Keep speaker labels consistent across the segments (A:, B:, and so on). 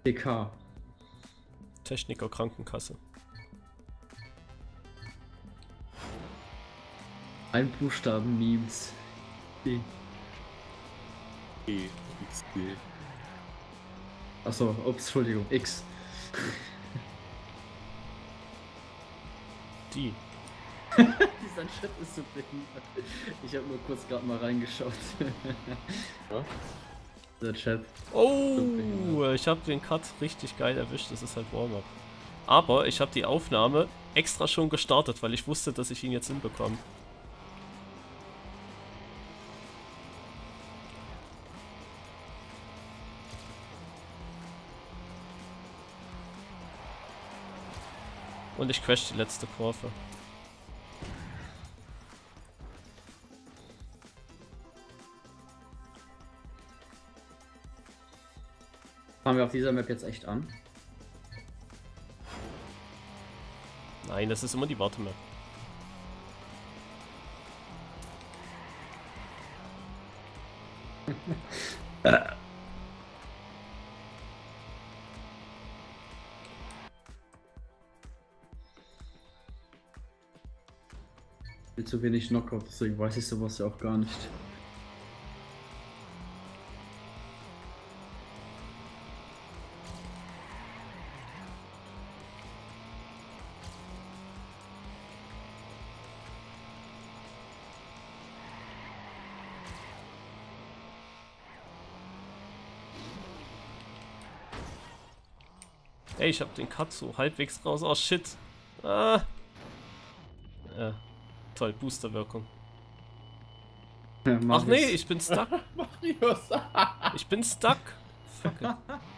A: TK.
B: Techniker Krankenkasse.
A: Ein Buchstaben Memes. D.
C: E, X, D.
A: Achso, ups, Entschuldigung, X.
B: Die.
A: Dieser Chat ist so behindert. Ich habe nur kurz gerade mal reingeschaut.
C: Ja?
A: Der Chat.
B: Oh, ich habe den Cut richtig geil erwischt. Das ist halt Warm-up. Aber ich habe die Aufnahme extra schon gestartet, weil ich wusste, dass ich ihn jetzt hinbekomme. Und ich crash die letzte Kurve.
A: Fangen wir auf dieser Map jetzt echt an?
B: Nein, das ist immer die Wartemap.
A: Viel zu wenig Knockout, deswegen weiß ich sowas ja auch gar nicht.
B: Ey, ich hab den Cut so halbwegs raus. Oh shit. Ah. Ja. Toll, Boosterwirkung.
A: Ja,
B: Ach nee, ich bin stuck.
C: Marius!
B: Ich bin stuck. Fuck it.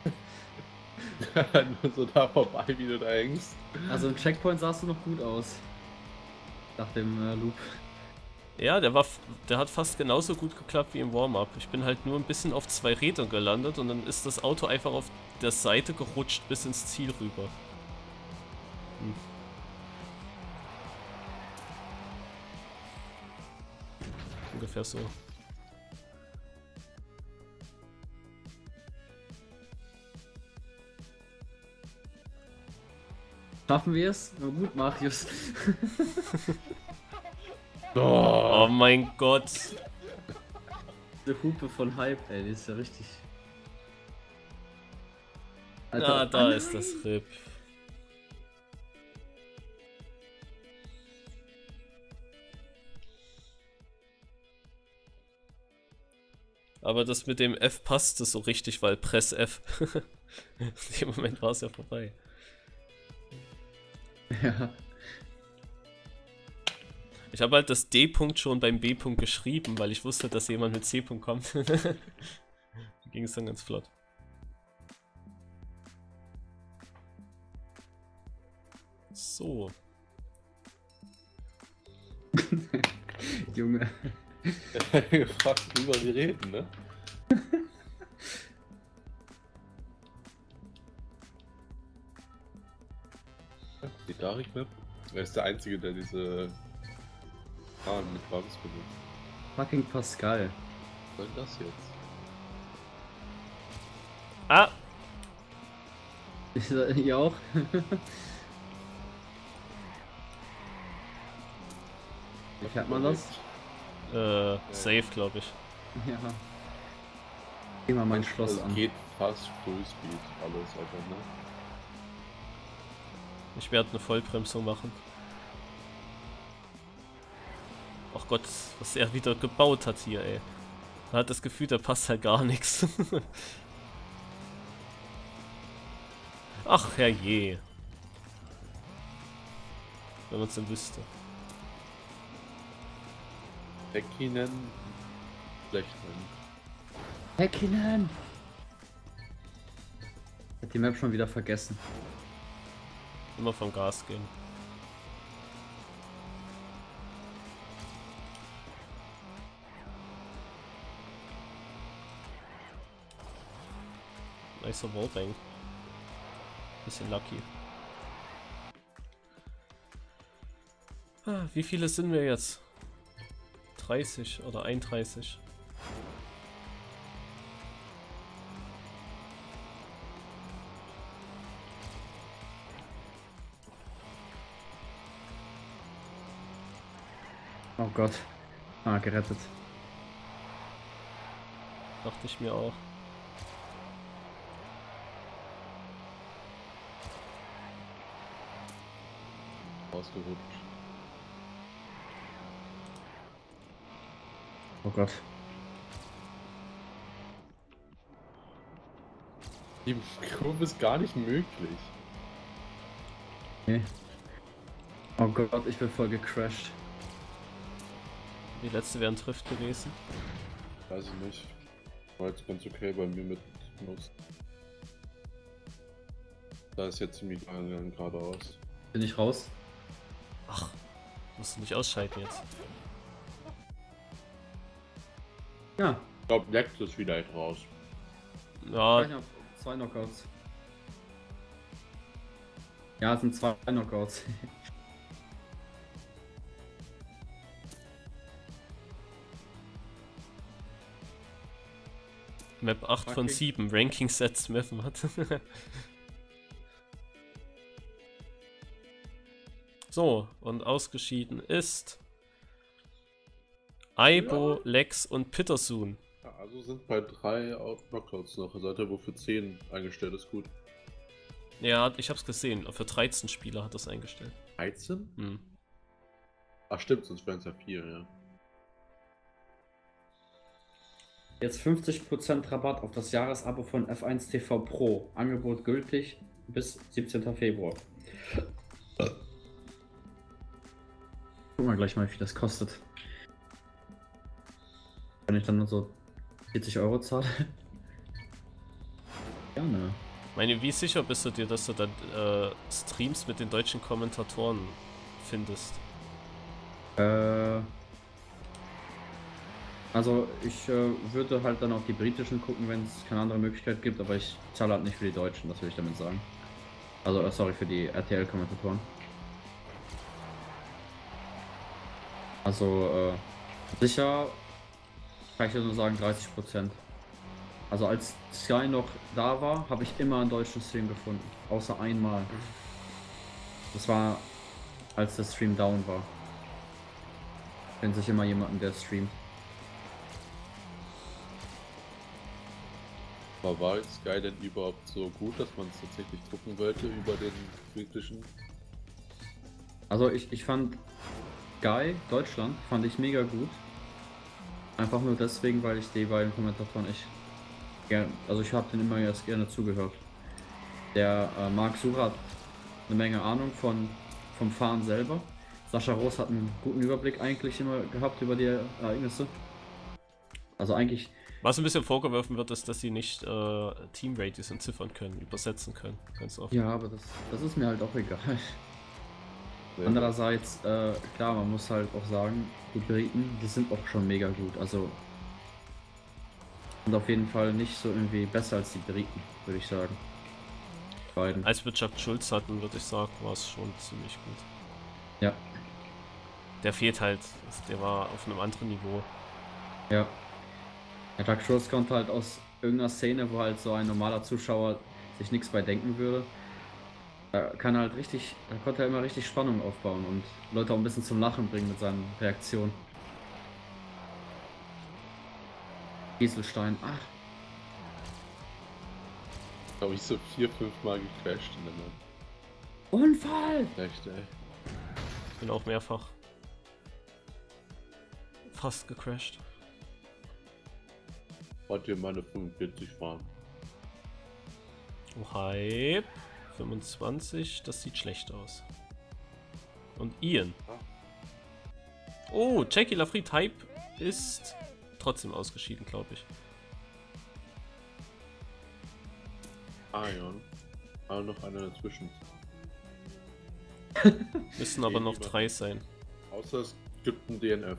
C: Nur so da vorbei, wie du da hängst.
A: Also im Checkpoint sahst du noch gut aus. Nach dem Loop.
B: Ja, der hat fast genauso gut geklappt wie im Warm-up. Ich bin halt nur ein bisschen auf 2 Rädern gelandet und dann ist das Auto einfach auf der Seite gerutscht bis ins Ziel rüber. Hm. Ungefähr so.
A: Schaffen wir es? Na gut, Marius.
B: Oh mein Gott.
A: Diese Hupe von Hype, ey, die ist ja richtig.
B: Ah, da ist das RIP. Aber das mit dem F passte so richtig, weil Press F. In dem Moment war es ja vorbei.
A: Ja.
B: Ich habe halt das D-Punkt schon beim B-Punkt geschrieben, weil ich wusste, dass jemand mit C-Punkt kommt. Da ging es dann ganz flott. So.
A: Junge.
C: Gefragt, worüber die reden, ne? Die Darik-Map? Er ist der Einzige, der diese Bahn mit Bums benutzt.
A: Fucking Pascal.
C: Was soll denn das jetzt?
B: Ah!
A: Ihr auch? Wie fährt man das?
B: Safe, glaube ich.
A: Ja. Geh mal mein Schloss
C: Also
A: an.
C: geht fast Fullspeed alles, aber ne?
B: Ich werde eine Vollbremsung machen. Ach Gott, was er wieder gebaut hat hier, ey. Man hat das Gefühl, da passt halt gar nichts. Ach, herrje. Wenn man es denn wüsste.
C: Häkkinen, schlecht nennen.
A: Häkkinen! Ich hab die Map schon wieder vergessen.
B: Immer vom Gas gehen. Nicer Wallbang. Bisschen lucky. Ah, wie viele sind wir jetzt? 30 oder 31?
A: Oh Gott. Ah, gerettet.
B: Dachte ich mir auch.
C: Ausgerutscht.
A: Oh Gott.
C: Die Kurve ist gar nicht möglich.
A: Nee. Oh Gott, ich bin voll gecrashed.
B: Die letzte wäre ein Trift gewesen.
C: Weiß ich nicht. War jetzt ganz okay bei mir mit Nuss. Da ist jetzt ziemlich lang geradeaus.
A: Bin ich raus?
B: Ach, musst du nicht ausschalten jetzt.
A: Ja.
C: Ich glaube, Lex ist vielleicht raus.
B: Ja,
A: Ich hab 2 Knockouts. Ja, es sind 2 Knockouts.
B: Map 8 von
A: Okay.
B: 7, Ranking Sets Map hat. So, und ausgeschieden ist Aibo, Lex und Petersoon.
C: Ja, also sind bei 3 Knockouts noch. Seid ihr wofür 10 eingestellt ist gut.
B: Ja, ich hab's gesehen. Für 13 Spieler hat das eingestellt.
C: 13?
B: Hm.
C: Ach stimmt, sonst wären es ja 4, ja.
A: Jetzt 50% Rabatt auf das Jahresabo von F1 TV Pro. Angebot gültig bis 17. Februar. Gucken wir gleich mal, wie das kostet. Wenn ich dann nur so 40 Euro zahle. Gerne.
B: Meine, wie sicher bist du dir, dass du dann Streams mit den deutschen Kommentatoren findest?
A: Also ich würde halt dann auf die britischen gucken, wenn es keine andere Möglichkeit gibt, aber ich zahle halt nicht für die Deutschen, das will ich damit sagen. Also sorry, für die RTL-Kommentatoren. Also sicher kann ich dir nur sagen 30%. Also als Sky noch da war, habe ich immer einen deutschen Stream gefunden. Außer einmal. Das war, als der Stream down war. Kennt sich immer jemanden, der streamt.
C: Aber war jetzt Sky denn überhaupt so gut, dass man es tatsächlich gucken wollte über den britischen?
A: Also ich fand Sky Deutschland fand ich mega gut. Einfach nur deswegen, weil ich die beiden Kommentatoren echt gern, also ich habe den immer erst gerne zugehört. Der Marc Sucher hat eine Menge Ahnung vom Fahren selber. Sascha Roos hat einen guten Überblick eigentlich immer gehabt über die Ereignisse. Also eigentlich,
B: Was ein bisschen vorgeworfen wird, ist, dass sie nicht Team-Radios entziffern können, übersetzen können. Ganz oft.
A: ja, aber das ist mir halt auch egal. Andererseits, klar, man muss halt auch sagen, die Briten, die sind auch schon mega gut. Also und auf jeden Fall nicht so irgendwie besser als die Briten, würde ich sagen. Beiden.
B: Als wir Chuck Schulz hatten, würde ich sagen, war es schon ziemlich gut.
A: Ja,
B: Der fehlt halt. Der war auf einem anderen Niveau.
A: ja. Der Doug Schulz konnte halt aus irgendeiner Szene, wo halt so ein normaler Zuschauer sich nichts bei denken würde, da konnte er immer richtig Spannung aufbauen und Leute auch ein bisschen zum Lachen bringen mit seinen Reaktionen. Gieselstein, ach,
C: Glaube ich so 4, 5 Mal gecrashed in der Map.
A: Unfall!
C: Echt, ey.
B: Ich bin auch mehrfach fast gecrashed.
C: Wollt ihr meine 45 fahren?
B: Oh, Hype. 25, das sieht schlecht aus. Und Ian. Oh, Jackie Lafried Hype ist trotzdem ausgeschieden, glaube ich.
C: Ion. Aber noch einer dazwischen.
B: Müssen aber noch 3 sein.
C: Außer es gibt ein DNF.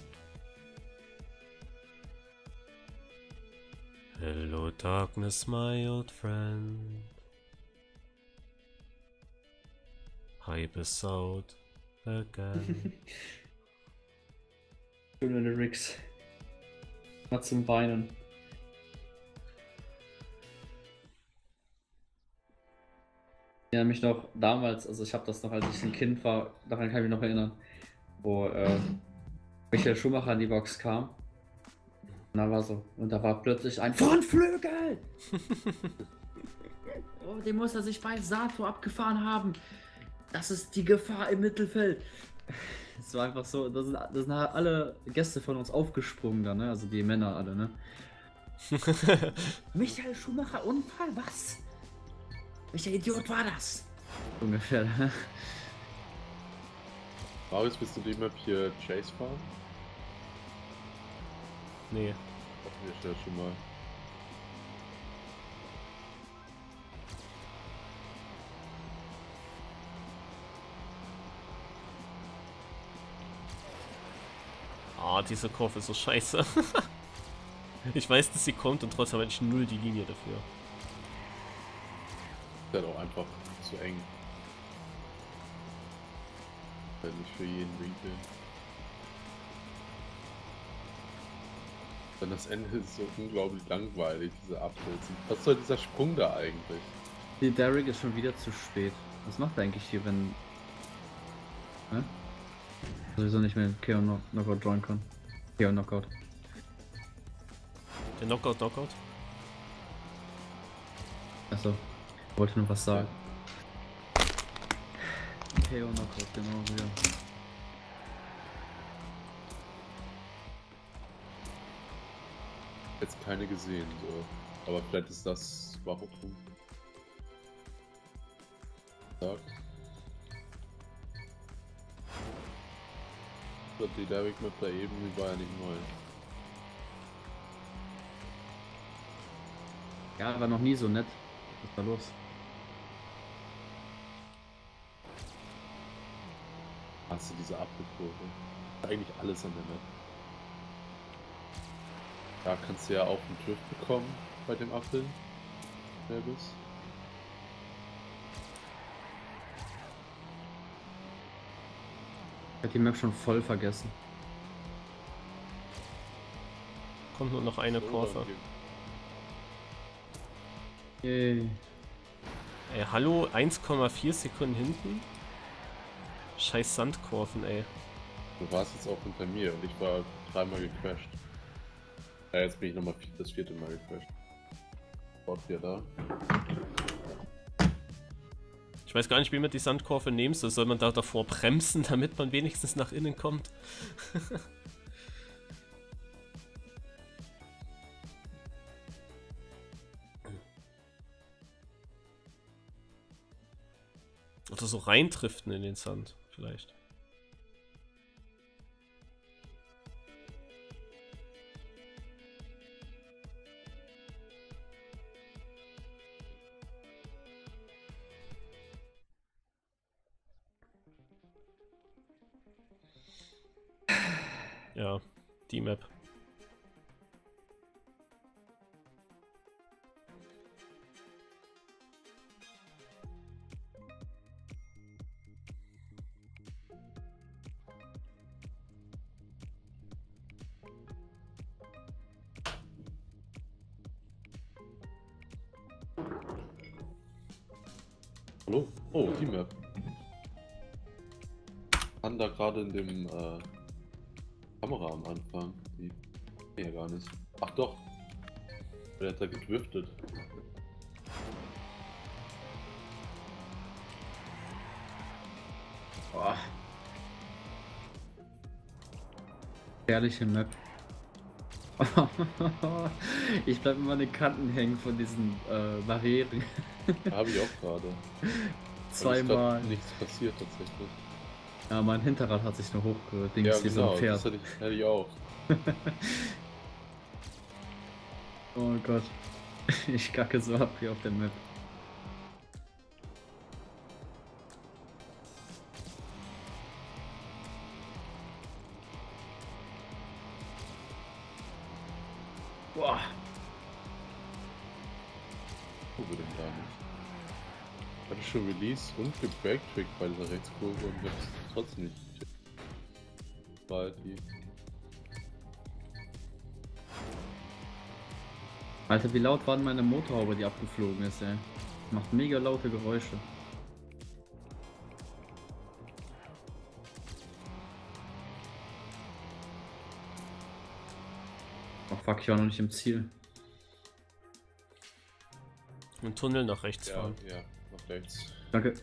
B: Hello darkness, my old friend. Hype is out again.
A: Schöne Lyrics. Mal zum Weinen. Ich erinnere mich noch damals, also ich habe das noch, als ich ein Kind war, daran kann ich mich noch erinnern, wo Michael Schumacher in die Box kam. Und da war so. Und da war plötzlich ein Frontflügel! Oh, den muss er sich bei Sato abgefahren haben. Das ist die Gefahr im Mittelfeld. Es war einfach so, das sind halt alle Gäste von uns aufgesprungen da, ne? Also die Männer alle, ne? Michael Schumacher Unfall, was? Welcher Idiot war das? Ungefähr.
C: Marius, bist du dem Map hier Chase fahren?
B: Nee.
C: Hatten wir ja schon mal.
B: Ah, diese Kurve ist so scheiße. Ich weiß, dass sie kommt und trotzdem habe ich null die Linie dafür.
C: Ist halt auch einfach zu eng. Halt nicht für jeden Winkel. Dann das Ende ist so unglaublich langweilig, diese Updates. Was soll dieser Sprung da eigentlich?
A: Die Derek ist schon wieder zu spät. Was macht er eigentlich hier, wenn... Ne? Sowieso nicht mehr KO Knockout joinen kann. KO Knockout.
B: Der Knockout.
A: Achso, wollte nur was sagen. KO Knockout, genau, ja.
C: Jetzt keine gesehen, so. Aber vielleicht ist das warum. Sagt. Die Derek Map da eben, die war ja nicht neu.
A: Ja, war noch nie so nett. Was ist da los?
C: Hast du diese Apfelkurve? Eigentlich alles an der Map. Da kannst du ja auch einen Drift bekommen bei dem Apfel. Selbes.
A: Ich hab die Map schon voll vergessen.
B: Kommt nur noch eine Kurve.
A: Yay.
B: Ey, hallo, 1,4 Sekunden hinten? Scheiß Sandkurven, ey.
C: Du warst jetzt auch hinter mir und ich war dreimal gecrashed. Ja, jetzt bin ich nochmal das vierte Mal gecrashed. Dort wieder da.
B: Ich weiß gar nicht, wie man die Sandkurve nehmen soll. Soll man da davor bremsen, damit man wenigstens nach innen kommt? Oder so reindriften in den Sand, vielleicht. Ja, die Map.
C: Hallo? Oh, die Map. Kann da gerade in dem Kamera am Anfang. Die ja gar nicht. Ach doch. Der hat da gedriftet.
A: Boah. Herrliche Map. Ich bleib immer an den Kanten hängen von diesen Barrieren.
C: Habe ich auch gerade.
A: Zweimal.
C: Nichts passiert tatsächlich.
A: Ja, mein Hinterrad hat sich nur hochgedingst
C: Ja,
A: wie so
C: genau,
A: ein Pferd.
C: das hätte ich auch.
A: Oh Gott. Ich kacke so ab hier auf der Map. Boah.
C: Wo wird denn da nicht? Ich hatte schon Release und gebacktrickt bei dieser Rechtskurve und jetzt trotzdem nicht. War die.
A: Alter, wie laut war denn meine Motorhaube, die abgeflogen ist, ey? Macht mega laute Geräusche. Oh fuck, ich war noch nicht im Ziel.
B: Im Tunnel nach rechts
C: Ja,
B: fahren.
C: ja, nach rechts.
A: Danke.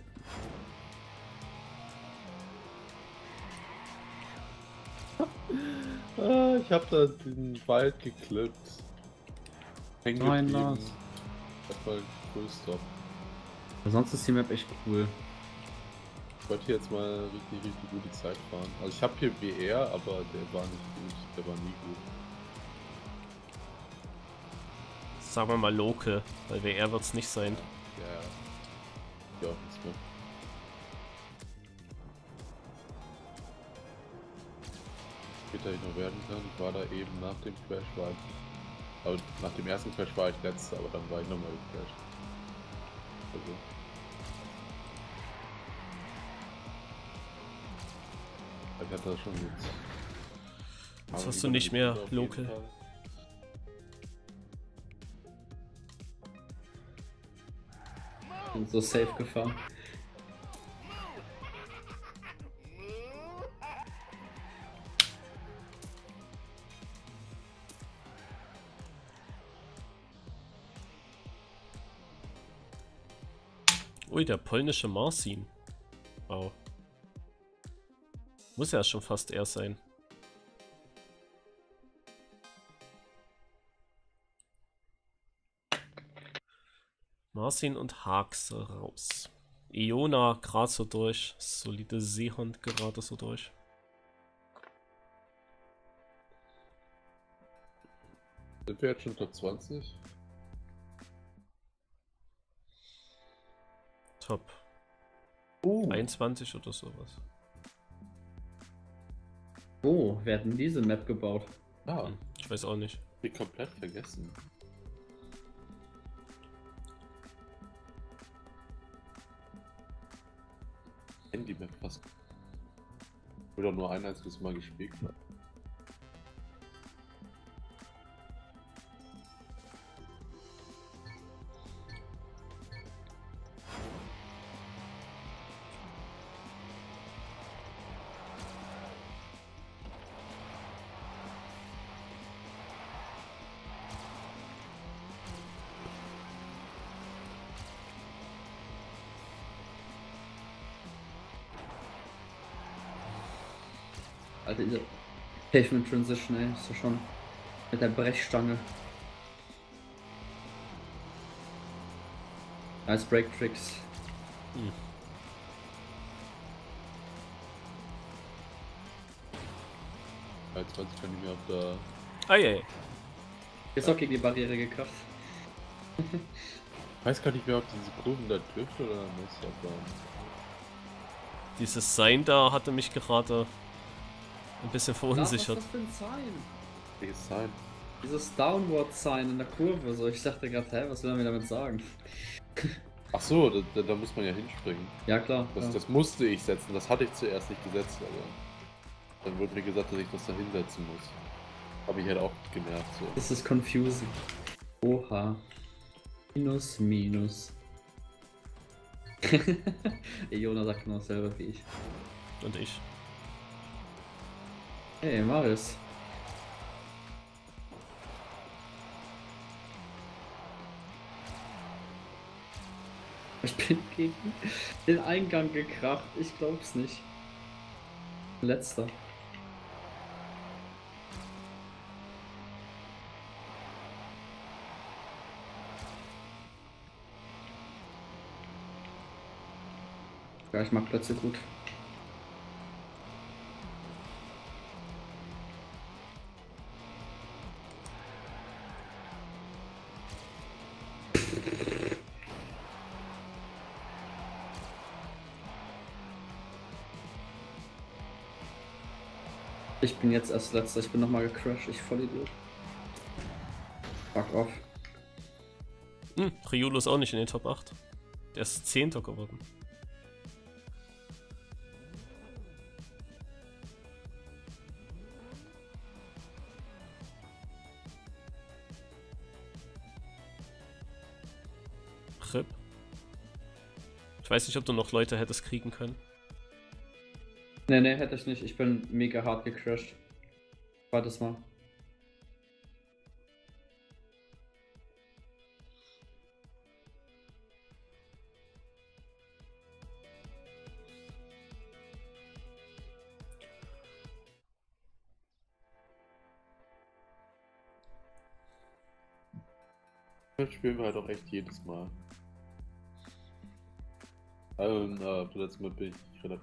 C: Ich hab da den Wald geklippt. Hängen
A: Nein,
C: geblieben.
A: Lars.
C: Erstmal Fullstop.
A: Sonst ist die Map echt cool.
C: Ich wollte hier jetzt mal richtig gute Zeit fahren. Also ich habe hier WR, aber der war nicht gut. Der war nie gut.
B: Sagen wir mal Local, weil WR wird es nicht sein.
C: Ja. Ja, ist gut. Später ich noch werden kann. Ich war da eben nach dem Crash, aber nach dem ersten Crash war ich letzter, aber dann war ich nochmal gecrashed. Also. Ich hatte das schon jetzt.
B: Jetzt hast du nicht mehr Local.
A: Und so safe gefahren.
B: Ui, der polnische Marcin. Wow. Muss ja schon fast er sein. Marcin und Haxe raus. Iona gerade so durch. Solide Seehund gerade so durch.
C: Sind wir jetzt schon Top 20?
B: Top 21 oder sowas.
A: Oh, wer hat denn diese Map gebaut?
C: Ah,
B: Ich weiß auch nicht.
C: ich komplett vergessen. Handy-Map fast. Oder nur ein einziges Mal gespielt.
A: Alter, diese Pavement Transition, ey, ist ja schon mit der Brechstange. Als Break Tricks.
B: Hm.
C: Als 20 kann ich mir auf der.
B: Eieiei.
A: Ist auch gegen die Barriere gekracht.
C: Ich weiß gar nicht mehr, ob diese Kurven da trifft oder muss, aber.
B: Dieses Sein da hatte mich gerade ein bisschen verunsichert.
A: Was ist das für ein Sign?
C: Welches sein?
A: Dieses Downward Sign in der Kurve. So, ich dachte gerade, hä, was will er mir damit sagen?
C: Ach so, da muss man ja hinspringen.
A: Ja, klar.
C: Das musste ich setzen, das hatte ich zuerst nicht gesetzt, aber dann wurde mir gesagt, dass ich das da hinsetzen muss. Habe ich halt auch gemerkt. So.
A: Das ist confusing. Oha. Minus, minus. Jona sagt genau dasselbe wie ich.
B: Und ich.
A: Hey, Marius. Ich bin gegen den Eingang gekracht. Ich glaub's nicht. Letzter. Ja, ich mag Plätze gut. Ich bin jetzt erst letzter, ich bin nochmal gecrashed, ich voll Idiot. Fuck off.
B: Riolo ist auch nicht in den Top 8. Der ist 10. geworden. RIP. Ich weiß nicht, ob du noch Leute hättest kriegen können.
A: Nee, hätte ich nicht. Ich bin mega hart gecrashed. Zweites Mal.
C: Das spielen wir halt auch echt jedes Mal. Letztes Mal bin ich relativ.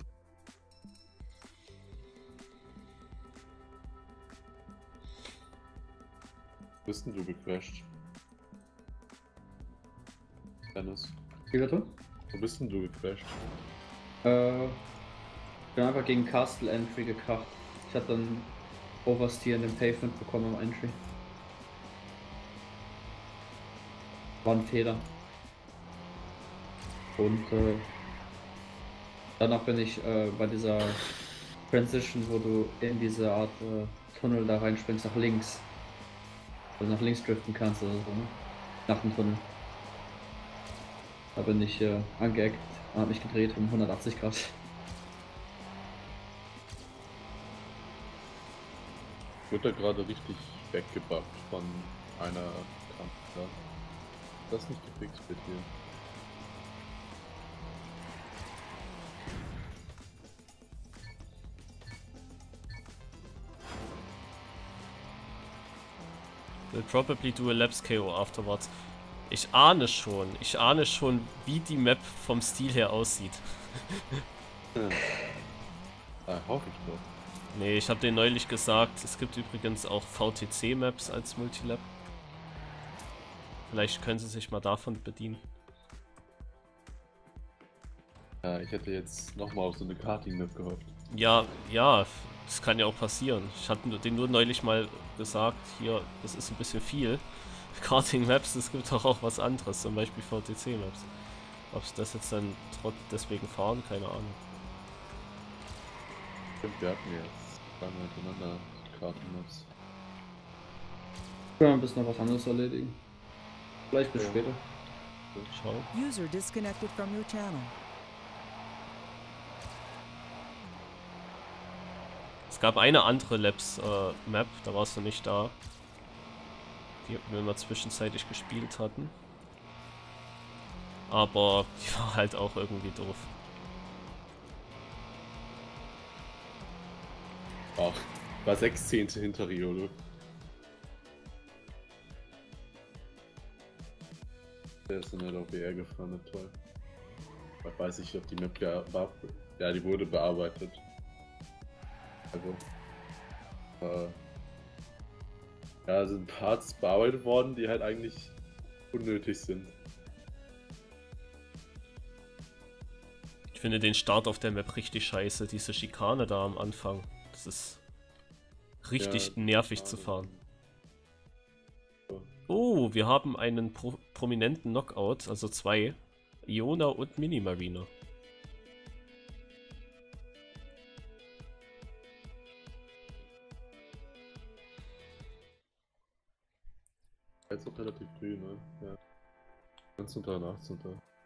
C: Bist denn du gecrashed? Dennis,
A: Wie bitte?
C: wo bist denn du gecrashed?
A: Ich bin einfach gegen Castle Entry gekracht. Ich hatte dann Oversteer in dem Pavement bekommen am Entry. War ein Fehler. Und danach bin ich bei dieser Transition, wo du in diese Art Tunnel da reinspringst, nach links. Also nach links driften kannst oder so, ne? Nach dem Tunnel. Da bin ich angeeckt und habe mich gedreht um 180 Grad.
C: Wird da gerade richtig weggebackt von einer Kamera. Das nicht gefixt wird hier.
B: Will probably do a Labs KO afterwards. Ich ahne schon, wie die Map vom Stil her aussieht.
C: Hoffe ich doch.
B: Nee, ich habe denen neulich gesagt, es gibt übrigens auch VTC-Maps als Multilab. Vielleicht können sie sich mal davon bedienen.
C: Ja, ich hätte jetzt nochmal auf so eine Karting-Map gehofft.
B: Ja, das kann ja auch passieren. Ich hatte denen nur neulich mal gesagt, hier, das ist ein bisschen viel. Karting Maps, es gibt doch auch was anderes, zum Beispiel VTC Maps. Ob sie das jetzt dann deswegen fahren, keine Ahnung.
C: Stimmt, wir hatten jetzt lange hintereinander Karten-Maps.
A: Wir ein bisschen noch was anderes erledigen. Vielleicht bis
C: Ja.
A: später.
B: Schau.
D: User disconnected from your channel.
B: Es gab eine andere Labs Map, da warst du nicht da. Die wir mal zwischenzeitlich gespielt hatten. Aber die war halt auch irgendwie doof.
C: Ach, war 6 Zehntel hinter Riolo. Der ist dann halt auf WR gefahren, na toll. Ich weiß nicht, ob die Map war. Ja, die wurde bearbeitet. Also. Ja, sind Parts bearbeitet worden, die halt eigentlich unnötig sind.
B: Ich finde den Start auf der Map richtig scheiße, diese Schikane da am Anfang. Das ist richtig
C: Ja,
B: nervig zu fahren. Oh, wir haben einen prominenten Knockout, also 2. Iona und Mini-Marina.
C: Jetzt noch relativ früh, ne? Ja. 19. und 18.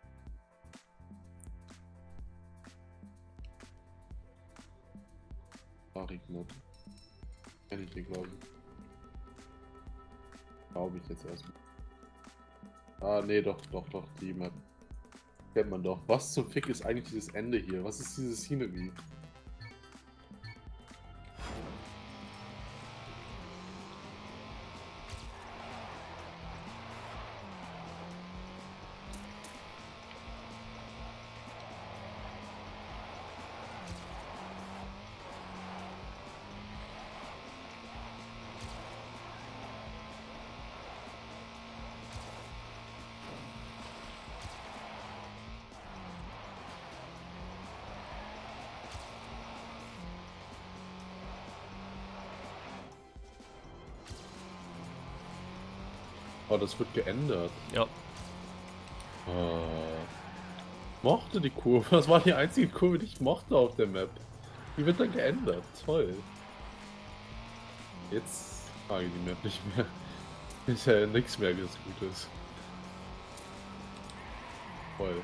C: Fahrradmod. Kenn ich den, glaube ich. Glaube ich jetzt erstmal. Ah, nee, doch, die Map. Kennt man doch. Was zum Fick ist eigentlich dieses Ende hier? Was ist diese Scenery? Oh, das wird geändert.
B: Ja.
C: Mochte die Kurve. Das war die einzige Kurve, die ich mochte auf der Map. Die wird dann geändert. Toll. Jetzt mag ich die Map nicht mehr. Ist ja nichts mehr, das gut ist. Toll.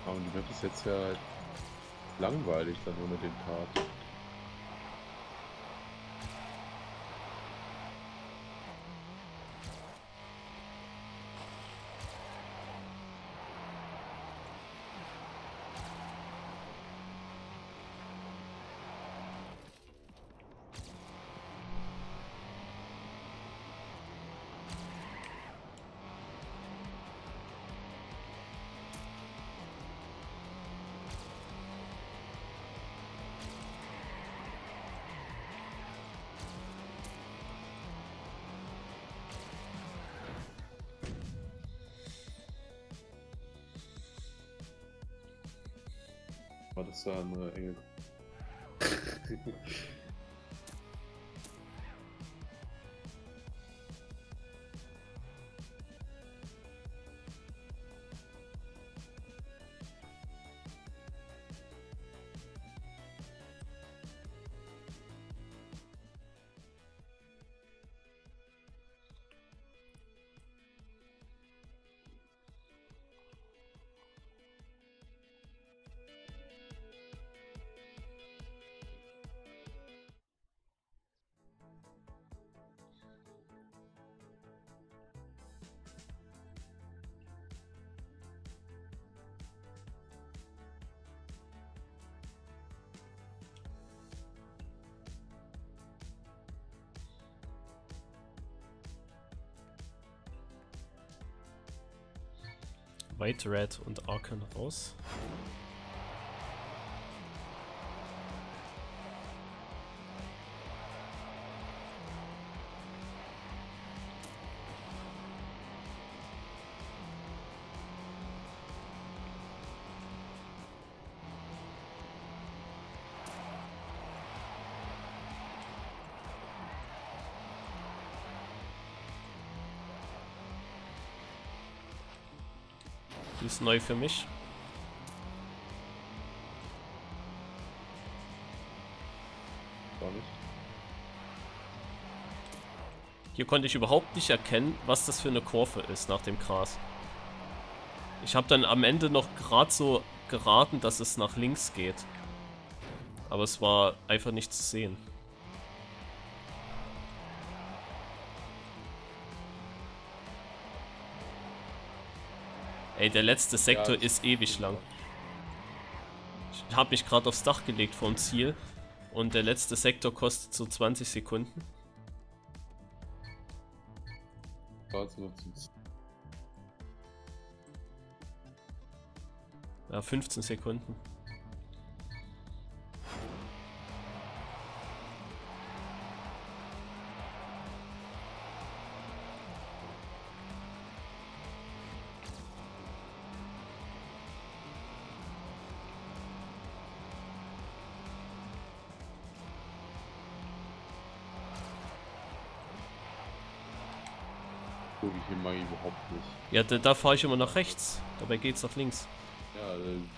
C: Aber die Map ist jetzt ja halt langweilig dann ohne den Part. War das war eine enge.
B: White, Red und Arcan raus. Die ist neu für mich.
C: Gar nicht.
B: Hier konnte ich überhaupt nicht erkennen, was das für eine Kurve ist nach dem Gras. Ich habe dann am Ende noch gerade so geraten, dass es nach links geht. Aber es war einfach nicht zu sehen. Ey, der letzte Sektor
C: Ja,
B: ist ewig lang. Ich habe mich gerade aufs Dach gelegt vom Ziel. Und der letzte Sektor kostet so 20 Sekunden.
C: Warte noch zum
B: Ja, 15 Sekunden.
C: gucke ich hier mal überhaupt nicht.
B: Ja, da fahre ich immer nach rechts. Dabei geht's nach links.
C: Ja,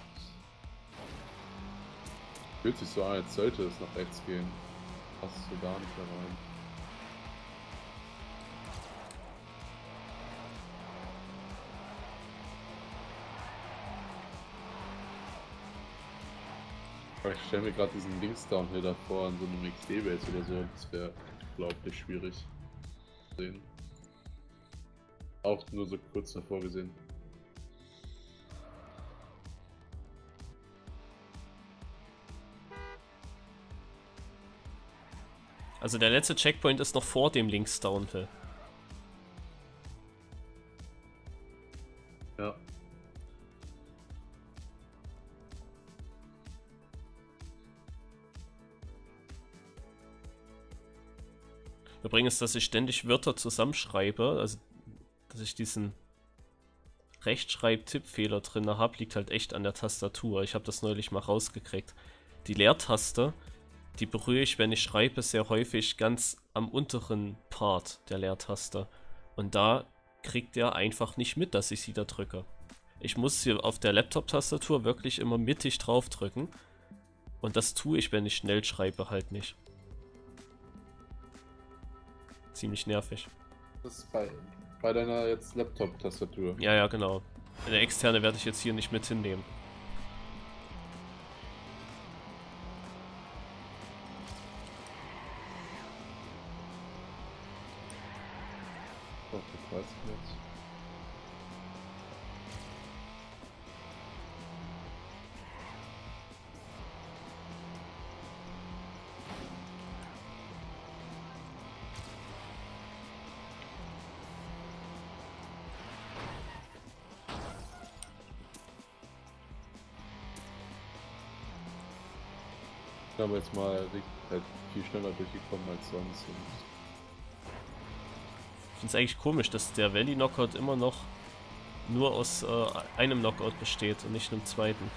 C: fühlt sich so an, als sollte es nach rechts gehen. Passt so gar nicht da rein. Aber ich stelle mir gerade diesen Links-Downhill davor an so einem XD-Base oder so. Das wäre unglaublich schwierig zu sehen. Auch nur so kurz davor gesehen.
B: Also der letzte Checkpoint ist noch vor dem Links-Downhill.
C: Ja.
B: Übrigens, dass ich ständig Wörter zusammenschreibe, also dass ich diesen Rechtschreib-Tippfehler drin habe, liegt halt echt an der Tastatur. Ich habe das neulich mal rausgekriegt. Die Leertaste, die berühre ich, wenn ich schreibe, sehr häufig ganz am unteren Part der Leertaste. Und da kriegt er einfach nicht mit, dass ich sie da drücke. Ich muss hier auf der Laptop-Tastatur wirklich immer mittig drauf drücken. Und das tue ich, wenn ich schnell schreibe, halt nicht. Ziemlich nervig.
C: Das ist bei deiner jetzt Laptop-Tastatur.
B: Ja, ja, genau. Eine externe werde ich jetzt hier nicht mit hinnehmen.
C: Aber jetzt mal richtig, halt viel schneller durchgekommen als sonst. Und
B: Ich finde es eigentlich komisch, dass der Valley Knockout immer noch nur aus einem Knockout besteht und nicht einem zweiten.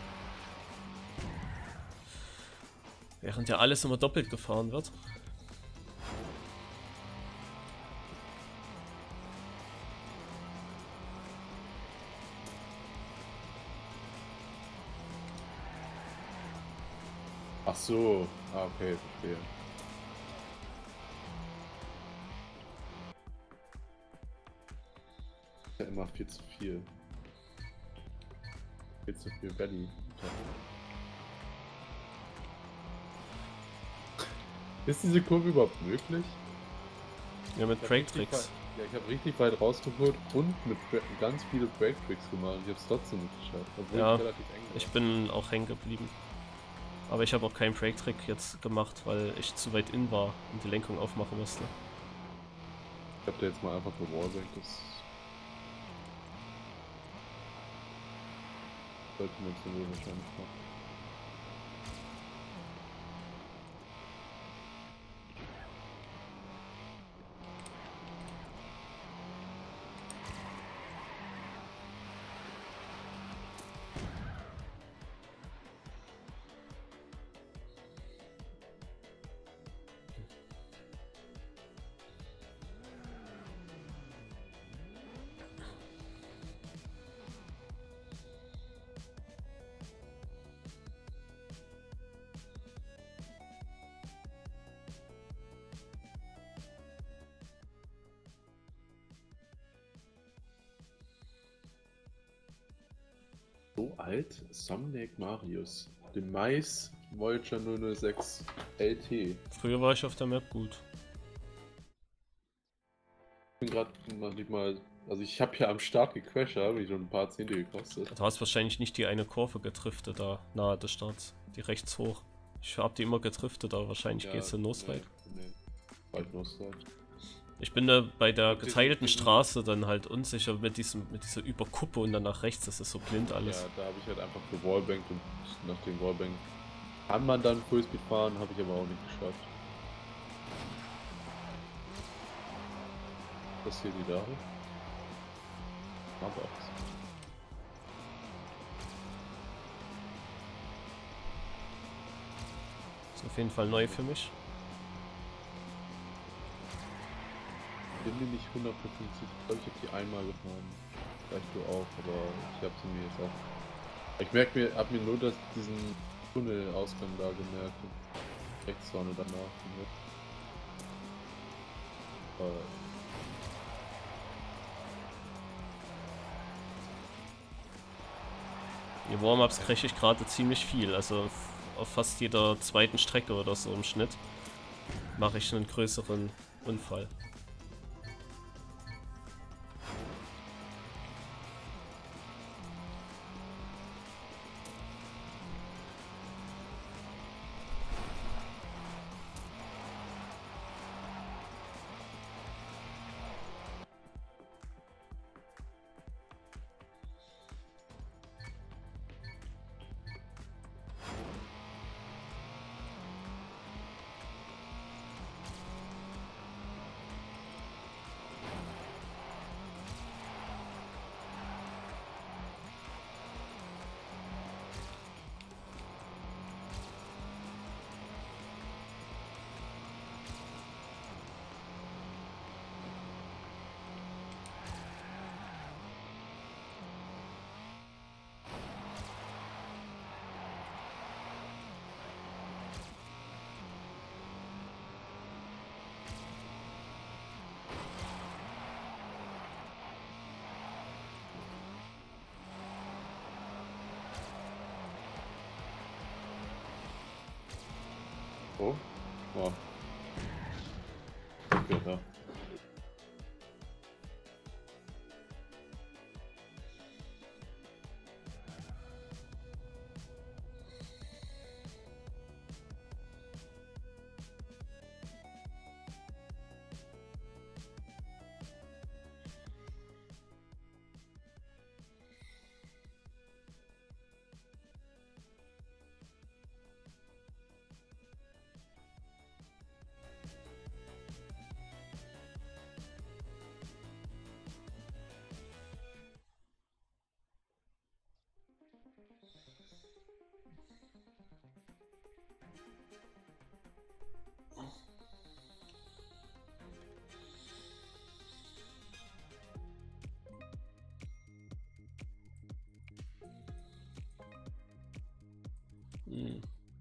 B: Während ja alles immer doppelt gefahren wird.
C: ach so, ah, okay, verstehe. Ja, immer viel zu viel. Viel zu viel Valley. Ist diese Kurve überhaupt möglich?
B: Ja, mit
C: Ich hab
B: Break
C: richtig
B: Tricks.
C: Ja, ich habe richtig weit rausgeholt und mit ganz viele Break Tricks gemacht. Ich habe es trotzdem nicht geschafft, obwohl
B: Ja,
C: es relativ eng war.
B: Ich bin auch hängen geblieben. Aber ich habe auch keinen Break Trick jetzt gemacht, weil ich zu weit in war und die Lenkung aufmachen musste.
C: Ich habe da jetzt mal einfach gewallbankt, das sollte man jetzt wohl wahrscheinlich machen. So alt? Somniac Marius. Den Mais Voyager 006 LT.
B: Früher war ich auf der Map gut.
C: Ich bin gerade manchmal. Also ich habe ja am Start gecrashed, da habe ich schon ein paar Zehnte gekostet.
B: Du hast wahrscheinlich nicht die eine Kurve getriftet da nahe des Starts. Die rechts hoch. Ich habe die immer getriftet, aber wahrscheinlich geht's in No-Slide.
C: Nee, bald No-Slide.
B: Ich bin da bei der
C: Und
B: geteilten
C: diesen-
B: Straße dann halt unsicher mit dieser Überkuppe und dann nach rechts, das ist so blind alles.
C: Ja, da habe ich halt einfach gewallbankt und nach dem Wallbank kann man dann Fullspeed fahren, habe ich aber auch nicht geschafft. Was hier die da? Aber
B: Ist auf jeden Fall neu für mich.
C: bin mir nicht 100% sicher. Ich glaube, ich habe die einmal gefahren. Vielleicht du auch, aber ich habe sie mir jetzt auch. Ich merke mir, hab mir nur diesen Tunnelausgang da gemerkt. Und rechts vorne danach.
B: Die Warm-Ups kriege ich gerade ziemlich viel, also auf fast jeder zweiten Strecke oder so im Schnitt mache ich einen größeren Unfall.
C: Oh. Oh. Okay, da.
B: Hm.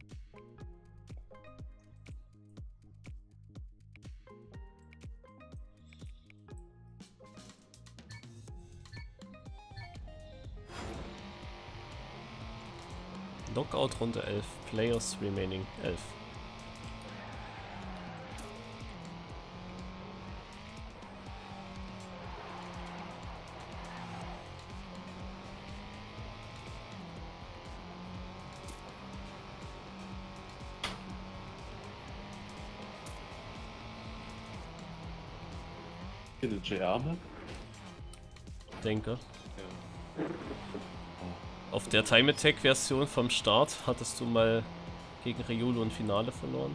B: Knockout Runde 11. Players remaining 11.
C: Hier eine JR-Map?
B: Denke.
C: Ja.
B: Auf der Time Attack Version vom Start hattest du mal gegen Riolo ein Finale verloren.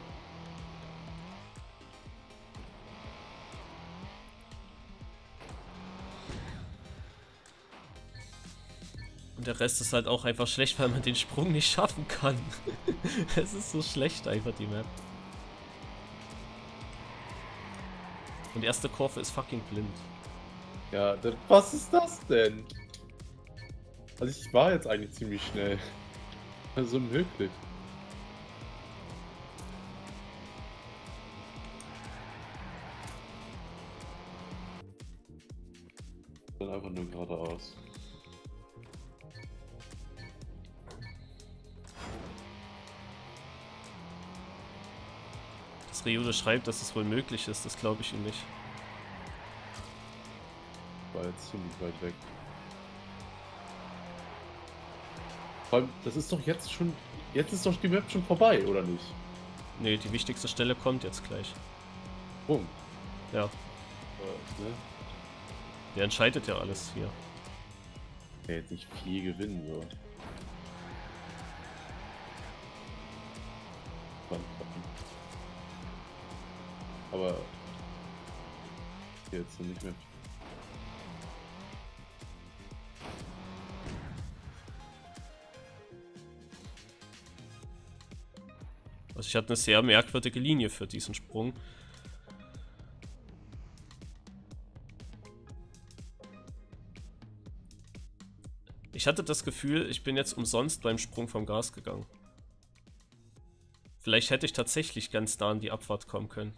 B: Und der Rest ist halt auch einfach schlecht, weil man den Sprung nicht schaffen kann. Es ist so schlecht einfach, die Map. Und die erste Kurve ist fucking blind.
C: Ja, was ist das denn? Also ich war jetzt eigentlich ziemlich schnell. Also unmöglich. Dann einfach nur geradeaus.
B: Dass Riolo schreibt, dass es wohl möglich ist, das glaube ich ihm nicht.
C: War jetzt ziemlich weit weg. Vor allem, das ist doch jetzt schon. Jetzt ist doch die Map schon vorbei, oder nicht?
B: Nee, die wichtigste Stelle kommt jetzt gleich.
C: Punkt.
B: Ja,
C: Ne?
B: der entscheidet ja alles hier.
C: Ja, jetzt nicht viel gewinnen, so. Aber jetzt nicht mehr.
B: Also ich hatte eine sehr merkwürdige Linie für diesen Sprung. Ich hatte das Gefühl, ich bin jetzt umsonst beim Sprung vom Gas gegangen. Vielleicht hätte ich tatsächlich ganz nah an die Abfahrt kommen können.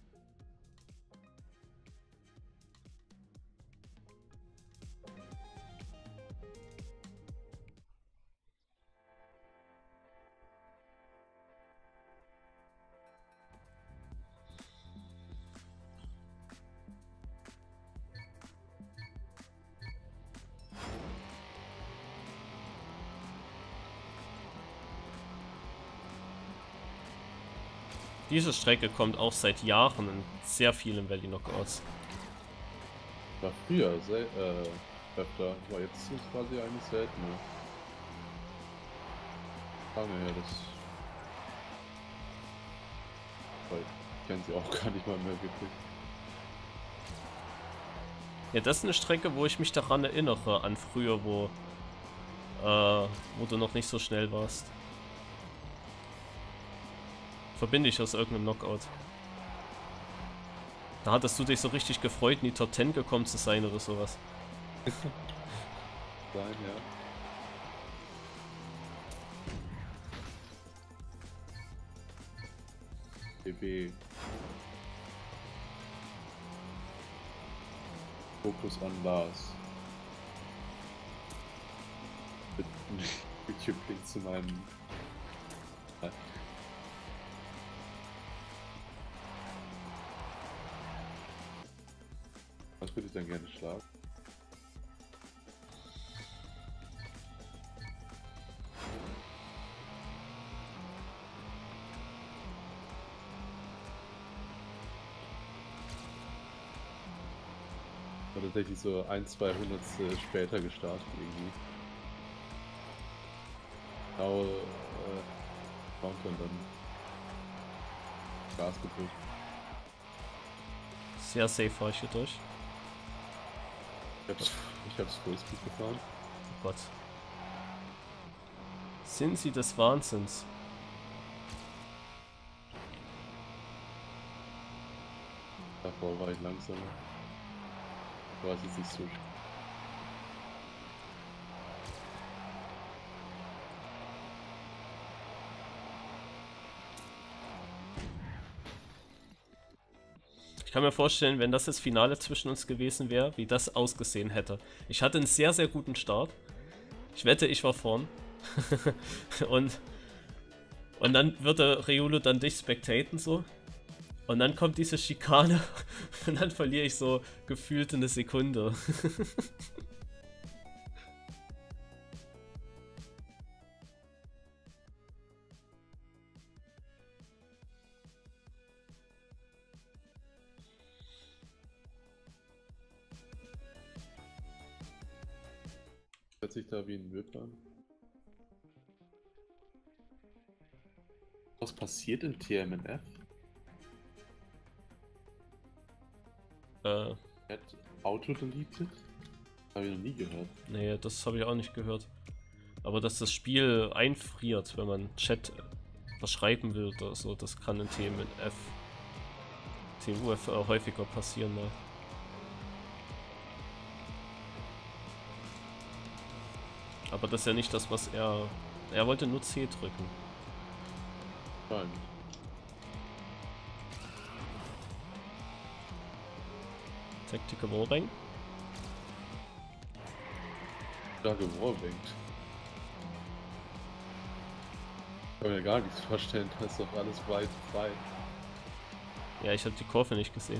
B: Diese Strecke kommt auch seit Jahren in sehr vielen Valley Knockouts.
C: War früher öfter, aber jetzt ist es quasi eigentlich seltener. Lange her, das. Weil ich kenne sie auch gar nicht mal mehr wirklich.
B: Ja, das ist eine Strecke, wo ich mich daran erinnere, an früher, wo du noch nicht so schnell warst. Verbinde ich aus irgendeinem Knockout. Da hattest du dich so richtig gefreut, in die Top 10 gekommen zu sein oder sowas.
C: Sein, ja. BB. Fokus on Lars. Mit einem YouTube-Link zu meinem. Was würde ich dann gerne schlagen? War tatsächlich so 1-2 Hundertstel später gestartet irgendwie. Genau Counter und dann Gas gedrückt.
B: Sehr safe war ich hier durch.
C: Ich hab's Fullspeed gefahren.
B: Oh Gott. Sind sie des Wahnsinns?
C: Davor war ich langsamer. War es jetzt nicht so.
B: kann mir vorstellen, wenn das das Finale zwischen uns gewesen wäre, wie das ausgesehen hätte. Ich hatte einen sehr, sehr guten Start. Ich wette, ich war vorn. und dann würde Riolo dann dich spectaten so. Und dann kommt diese Schikane und dann verliere ich so gefühlt eine Sekunde.
C: Hört sich da wie ein Müll an. Was passiert in TMNF? Hat Auto deleted? Habe ich noch nie gehört.
B: Nee, das habe ich auch nicht gehört. Aber dass das Spiel einfriert, wenn man Chat was schreiben will oder so, das kann in TMUF häufiger passieren. Ne? Aber das ist ja nicht das, was er... Er wollte nur C drücken.
C: Nein.
B: Tactical Wallbang.
C: Da gewallbankt. Ich kann mir gar nichts vorstellen, da ist doch alles weit frei.
B: Ja, ich habe die Kurve nicht gesehen.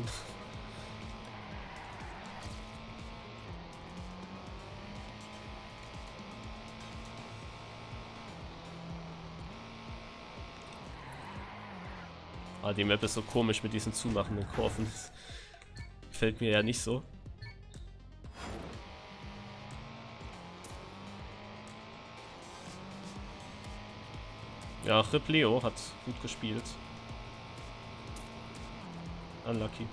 B: Ah, die Map ist so komisch mit diesen zumachenden Kurven. Das gefällt mir ja nicht so. Ja, Rip Leo hat gut gespielt. Unlucky.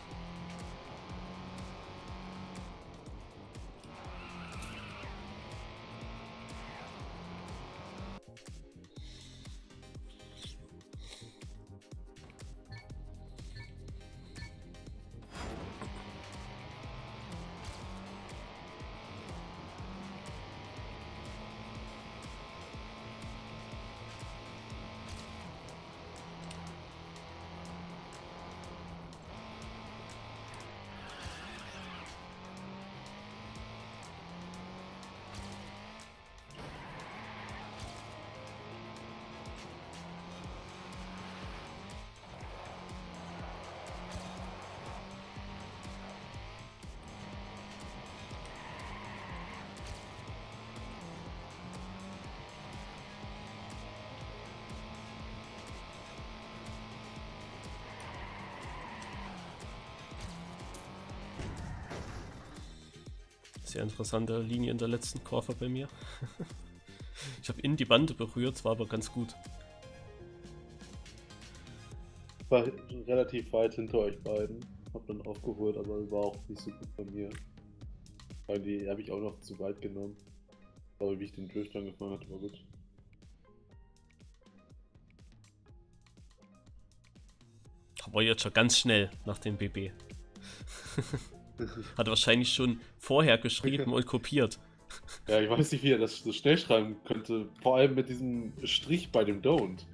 B: Sehr interessante Linie in der letzten Kurve bei mir. Ich habe in die Bande berührt, war aber ganz gut.
C: War relativ weit hinter euch beiden. Hab dann aufgeholt, aber war auch nicht so gut bei mir. Weil die habe ich auch noch zu weit genommen. Aber wie ich den Durchgang gefahren hatte, war gut.
B: Aber jetzt schon ganz schnell nach dem BB. Hat wahrscheinlich schon vorher geschrieben und kopiert.
C: Ja, ich weiß nicht, wie er das so schnell schreiben könnte. Vor allem mit diesem Strich bei dem Don't.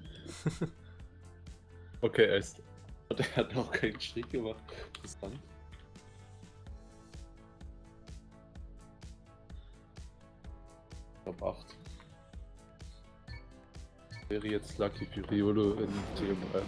C: Okay, er hat auch keinen Strich gemacht. Interessant. Ich glaube 8. Wäre jetzt Lucky für Riolo in TMF.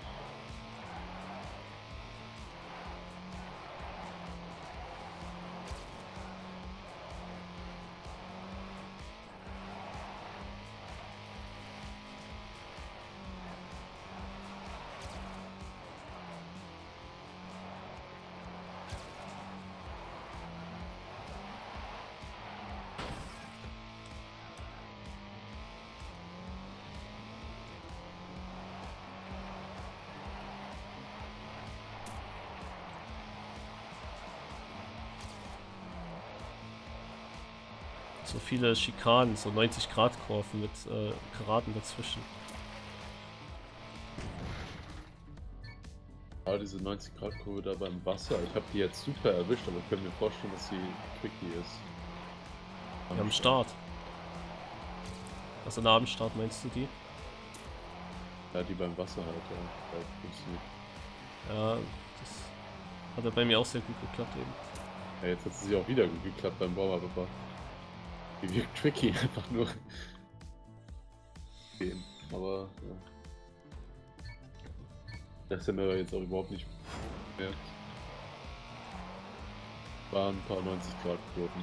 B: So viele Schikanen, so 90-Grad-Kurven mit Geraden dazwischen.
C: Ja, diese 90-Grad-Kurve da beim Wasser, ich habe die jetzt super erwischt, aber ich kann mir vorstellen, dass sie tricky ist.
B: Ja, am Start. Also nah am Start meinst du die?
C: Ja, die beim Wasser halt, ja. Da funktioniert.
B: Ja, Hat er bei mir auch sehr gut geklappt eben.
C: Ja, jetzt hat es sich auch wieder gut geklappt beim Warm-Up, aber wie wirkt tricky einfach nur. Gehen. Aber ja. Das haben wir jetzt auch überhaupt nicht gemerkt. Waren ein paar 90 Grad Quoten.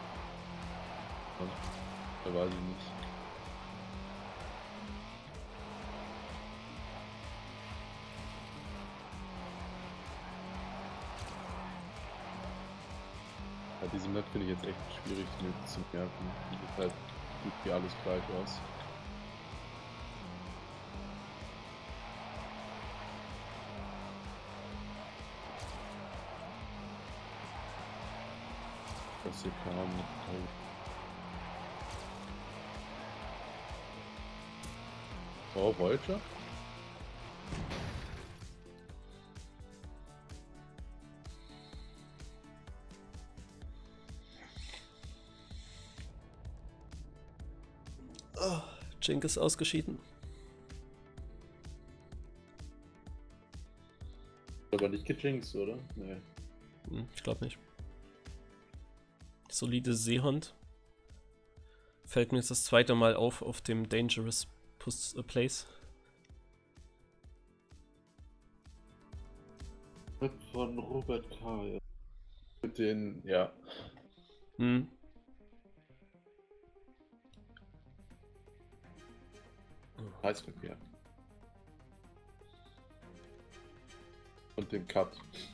C: Da weiß ich nicht. Ja, diese Map finde ich jetzt echt schwierig zu merken. Die sieht halt wie alles gleich aus. Was hier kam. Oh, Voyager?
B: Oh, Jink ist ausgeschieden.
C: Aber nicht gejinxt, oder? Nee.
B: Ich glaube nicht. Solide Seehund. Fällt mir jetzt das zweite Mal auf dem Dangerous Place.
C: Von Robert K. Ja. Mit den, ja.
B: Hm.
C: Heißverkehr. Und dem Cut.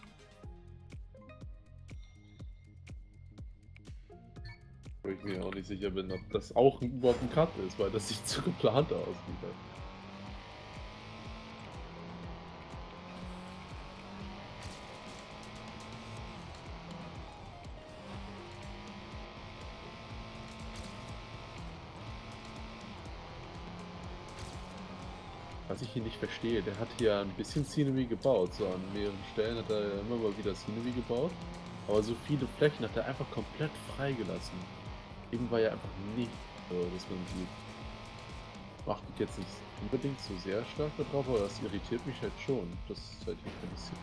C: Wo ich mir auch nicht sicher bin, ob das auch überhaupt ein Cut ist, weil das sieht so geplant aus. Was ich hier nicht verstehe, der hat hier ein bisschen Scenery gebaut. So an mehreren Stellen hat er immer mal wieder Scenery gebaut. Aber so viele Flächen hat er einfach komplett freigelassen. Eben war ja einfach nicht so, dass man sieht. Macht mich jetzt nicht unbedingt so sehr stark darauf, aber das irritiert mich halt schon. Das ist halt nicht interessiert.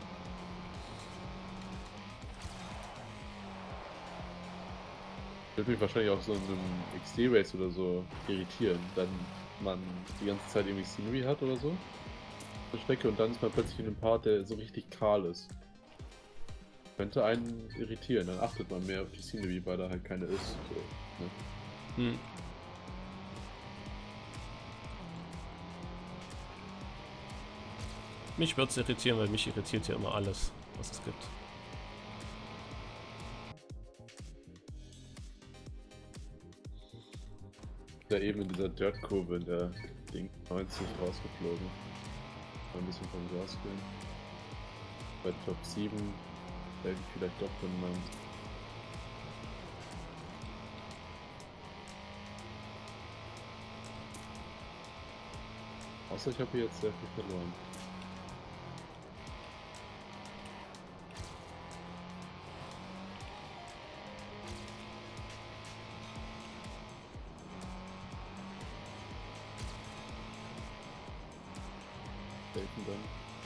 C: Würde mich wahrscheinlich auch so in einem XD-Race oder so irritieren, wenn man die ganze Zeit irgendwie Scenery hat oder so. Eine Strecke und dann ist man plötzlich in einem Part, der so richtig kahl ist. Könnte einen irritieren, dann achtet man mehr auf die Scenery, weil da halt keine ist. So, ne?
B: Hm. Mich würde es irritieren, weil mich irritiert ja immer alles, was es gibt.
C: Da eben in dieser Dirt-Kurve in der Ding 90 rausgeflogen. Mal ein bisschen vom Gas gehen. Bei Top 7 werde ich vielleicht doch benannt. Außer ich habe hier jetzt sehr viel verloren. Selten dann.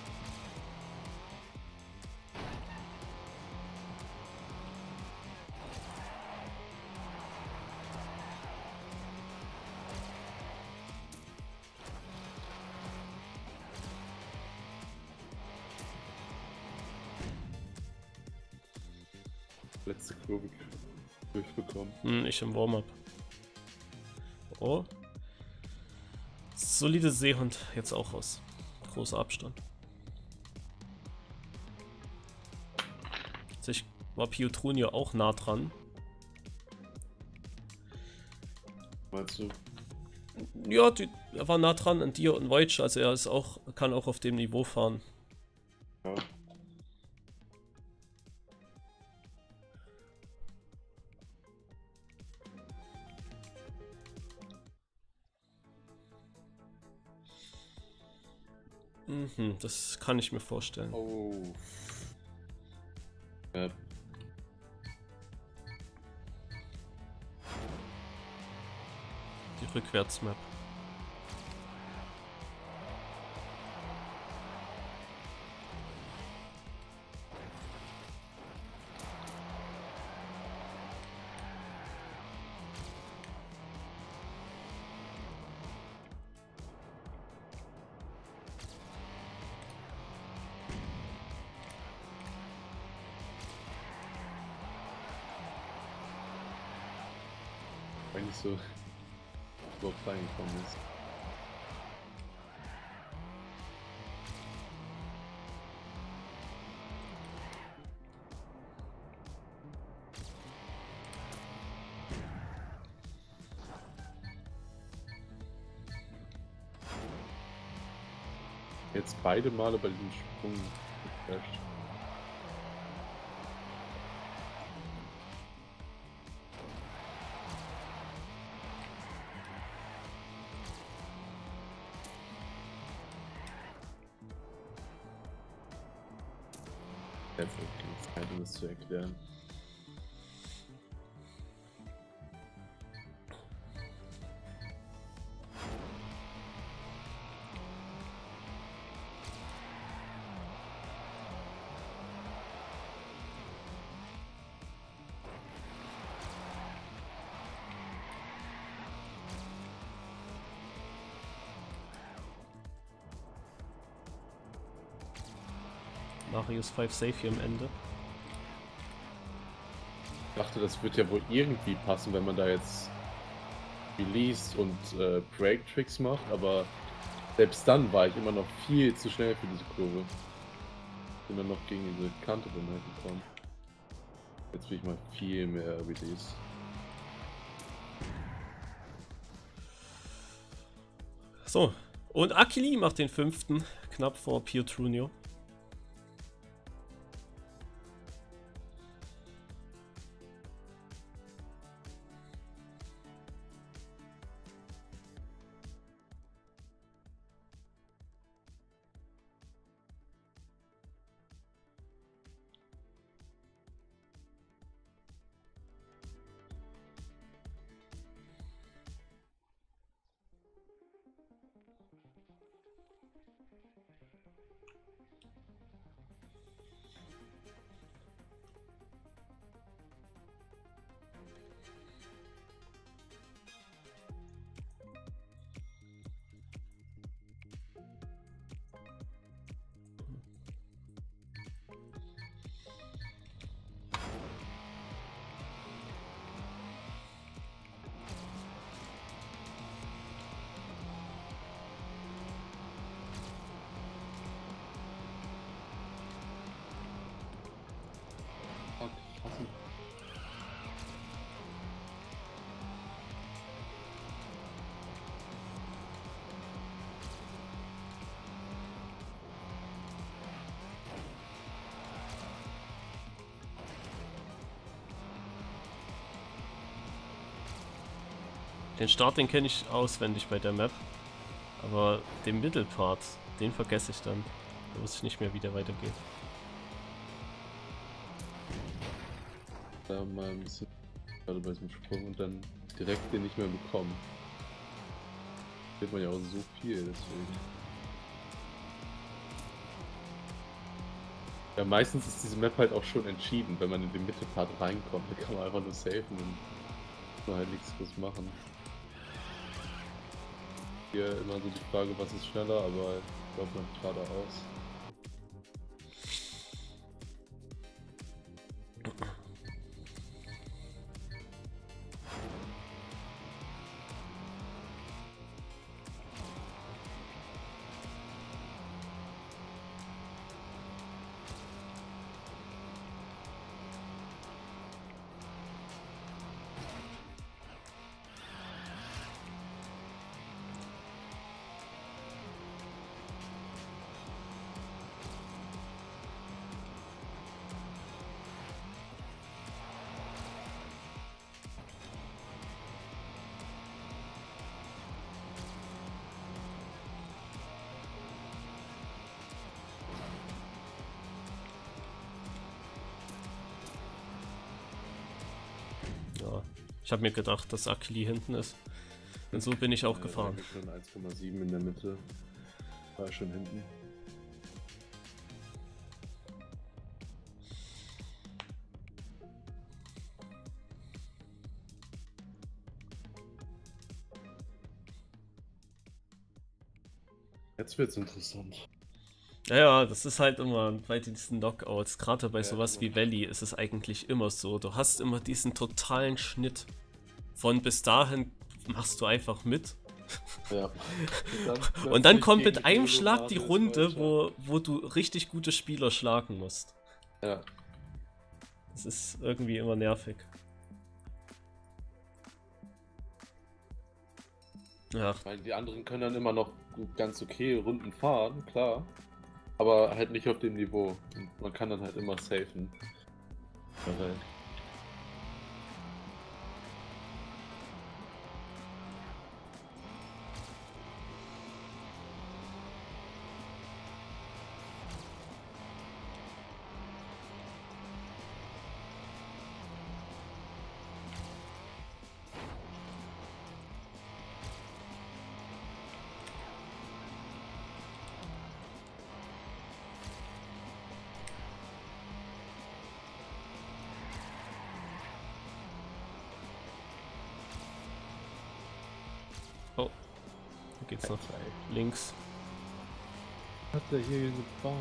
C: Letzte Kurve durchbekommen.
B: Ich im Warm-Up. Oh. Solide Seehund jetzt auch raus. Großer Abstand. Also ich war Piotrunio auch nah dran.
C: Meinst du?
B: Ja, er war nah dran an dir und Voyager, also er ist auch, kann auch auf dem Niveau fahren.
C: Ja.
B: Das kann ich mir vorstellen.
C: Oh. Ja.
B: Die Rückwärtsmap.
C: Eigentlich so überhaupt reingekommen ist. Jetzt beide Male bei diesem Sprung gecrashed. Jetzt gibt Zeit, um das zu erklären.
B: Marius 5 Safe hier am Ende.
C: Ich dachte, das wird ja wohl irgendwie passen, wenn man da jetzt Release und Break Tricks macht, aber selbst dann war ich immer noch viel zu schnell für diese Kurve. Bin dann noch gegen diese Kante gekommen. Jetzt will ich mal viel mehr Release.
B: So, und Akili macht den 5. knapp vor Pietrunio. Den Start, den kenne ich auswendig bei der Map. Aber den Mittelpart, den vergesse ich dann. Da muss ich nicht mehr wieder weitergehen.
C: Da mal ein bisschen gerade bei diesem Sprung und dann direkt den nicht mehr bekommen. Wird man ja auch so viel, deswegen. Ja, meistens ist diese Map halt auch schon entschieden, wenn man in den Mittelpart reinkommt, da kann man einfach nur safen und muss man halt nichts groß machen. Hier immer so die Frage, was ist schneller, aber ich glaube, man geradeaus.
B: Ja, ich habe mir gedacht, dass Akili hinten ist. Und so bin ich auch gefahren.
C: Schon 1,7 in der Mitte. War schon hinten. Jetzt wird's interessant.
B: Ja, das ist halt immer bei diesen Knockouts, gerade bei
C: Ja,
B: sowas
C: immer.
B: wie Valley ist es eigentlich immer so. Du hast immer diesen totalen Schnitt. von bis dahin machst du einfach mit.
C: Ja.
B: Und dann kommt mit
C: gegen
B: einem Schlag die
C: Riolo
B: Runde,
C: Walter.
B: wo du richtig gute Spieler schlagen musst.
C: Ja.
B: Das ist irgendwie immer nervig. Ja,
C: Weil die anderen können dann immer noch ganz okay Runden fahren, klar. Aber halt nicht auf dem Niveau. Und man kann dann halt immer safen. Okay.
B: wo geht's noch? Links.
C: Hat er hier gebaut?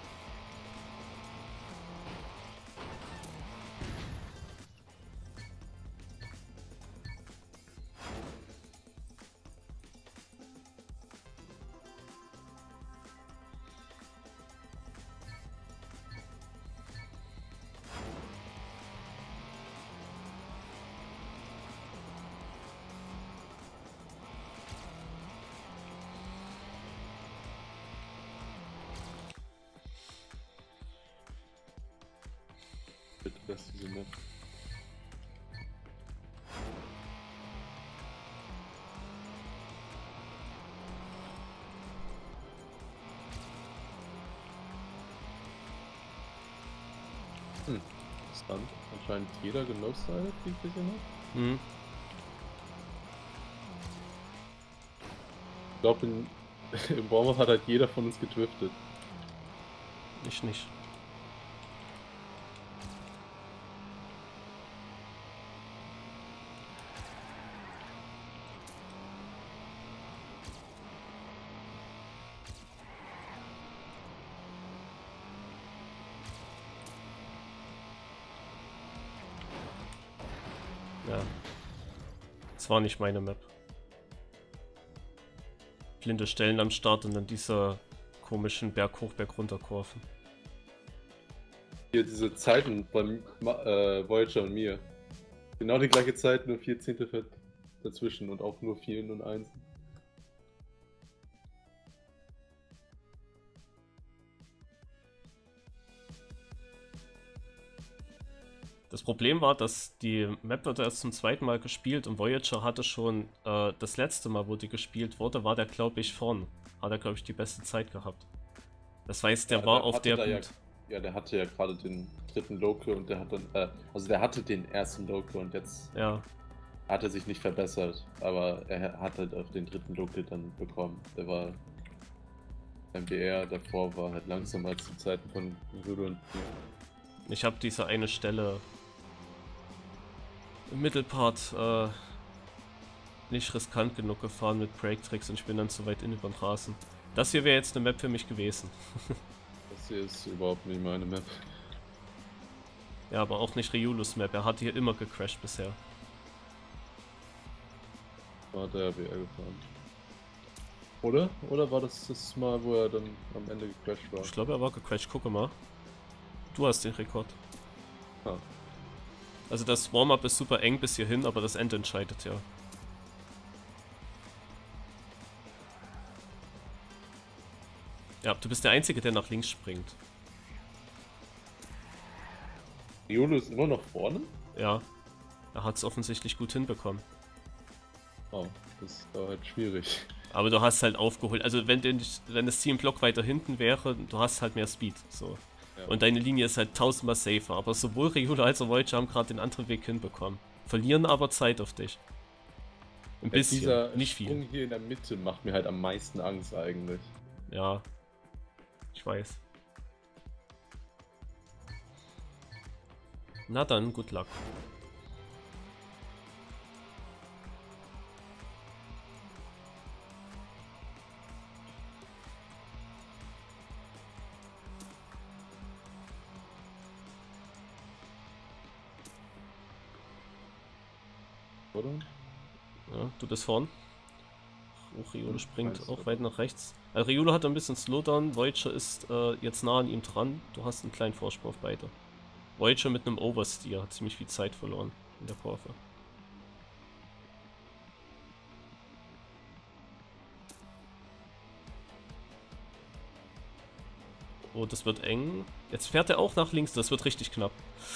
C: Das ist diese Map. Interessant. Anscheinend jeder genostet, wie ich gesehen habe.
B: Hm.
C: Ich glaube, im Warm-Up hat halt jeder von uns gedriftet.
B: Ich nicht. Ja. Das war nicht meine Map. Blinde Stellen am Start und dann diese komischen Berg hoch, Berg runter Kurven.
C: Hier diese Zeiten beim Voyager und mir. Genau die gleiche Zeit, nur 4 Zehntel dazwischen und auch nur 4 und 1.
B: Das Problem war, dass die Map wird erst zum zweiten Mal gespielt und Voyager hatte schon das letzte Mal, wo die gespielt wurde, war der glaube ich vorn. Hat er glaube ich die beste Zeit gehabt. Das heißt, der war auf der gut.
C: Ja, der hatte ja gerade den dritten Local und der hat dann, also der hatte den ersten Local und jetzt
B: Ja,
C: hat er sich nicht verbessert, aber er hat halt auf den dritten Local dann bekommen. Der war MBR, davor war halt langsamer als zu Zeiten von Rudo und mir.
B: ich habe diese eine Stelle im Mittelpart nicht riskant genug gefahren mit Break-Tricks und ich bin dann zu weit in über den Rasen. Das hier wäre jetzt eine Map für mich gewesen.
C: Das hier ist überhaupt nicht meine Map.
B: Ja, aber auch nicht Riolus Map. Er hat hier immer gecrashed bisher.
C: War der BR gefahren. Oder? Oder war das das Mal, wo er dann am Ende gecrashed war?
B: Ich glaube, er war gecrashed. Gucke mal. Du hast den Rekord.
C: Ah.
B: Also das Warm-Up ist super eng bis hierhin, aber das Ende entscheidet ja. Ja, du bist der Einzige, der nach links springt.
C: Riolo ist immer noch vorne?
B: Ja. Er hat es offensichtlich gut hinbekommen.
C: Oh, das ist aber halt schwierig.
B: Aber du hast halt aufgeholt. Also wenn das Team Block weiter hinten wäre, du hast halt mehr Speed. So.
C: Ja.
B: Und deine Linie ist halt tausendmal safer. Aber sowohl Riolo als auch Voyager haben gerade den anderen Weg hinbekommen. Verlieren aber Zeit auf dich. Ein bisschen,
C: Dieser
B: nicht viel.
C: Sprung hier in der Mitte macht mir halt am meisten Angst eigentlich.
B: Ja. Ich weiß. Na dann, good luck.
C: oder?
B: Ja, du bist vorn. Oh, Riolo springt
C: weiß,
B: auch
C: aber-
B: weit nach rechts. Also Riolo hat ein bisschen Slowdown, Voyager ist jetzt nah an ihm dran. Du hast einen kleinen Vorsprung auf beide. Voyager mit einem Oversteer hat ziemlich viel Zeit verloren in der Kurve. Oh, das wird eng. Jetzt fährt er auch nach links, das wird richtig knapp.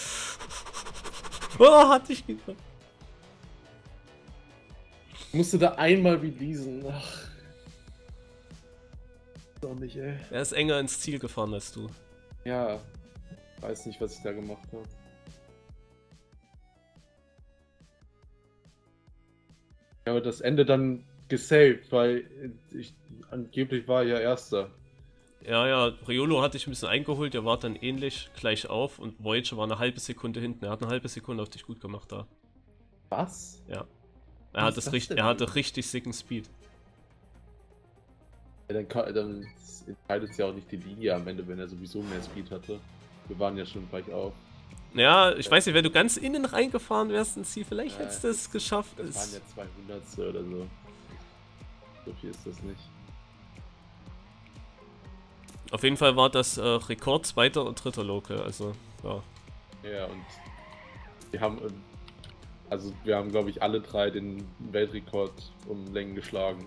B: Oh, hatte ich gedacht.
C: Ich musste da einmal releasen. Ach. Doch nicht, ey.
B: Er ist enger ins Ziel gefahren als du.
C: Ja. Weiß nicht, was ich da gemacht habe. Ja, aber das Ende dann gesaved, weil ich angeblich war ja Erster.
B: Ja, ja, Riolo hat dich ein bisschen eingeholt, er war dann ähnlich gleich auf und Voyager war eine halbe Sekunde hinten. Er hat eine halbe Sekunde auf dich gut gemacht da.
C: Was?
B: Ja.
C: Was ist das denn?
B: Er hatte richtig sicken Speed.
C: Ja, dann entscheidet es ja auch nicht die Linie am Ende, wenn er sowieso mehr Speed hatte. Wir waren ja schon gleich auf.
B: Ja, ich weiß nicht, wenn du ganz innen reingefahren wärst ins Ziel, vielleicht
C: Ja,
B: hättest du es geschafft.
C: Das waren ja 200 oder so. So viel ist das nicht.
B: Auf jeden Fall war das Rekord zweiter und dritter Local, also ja.
C: Ja, und wir haben, glaube ich, alle drei den Weltrekord um Längen geschlagen.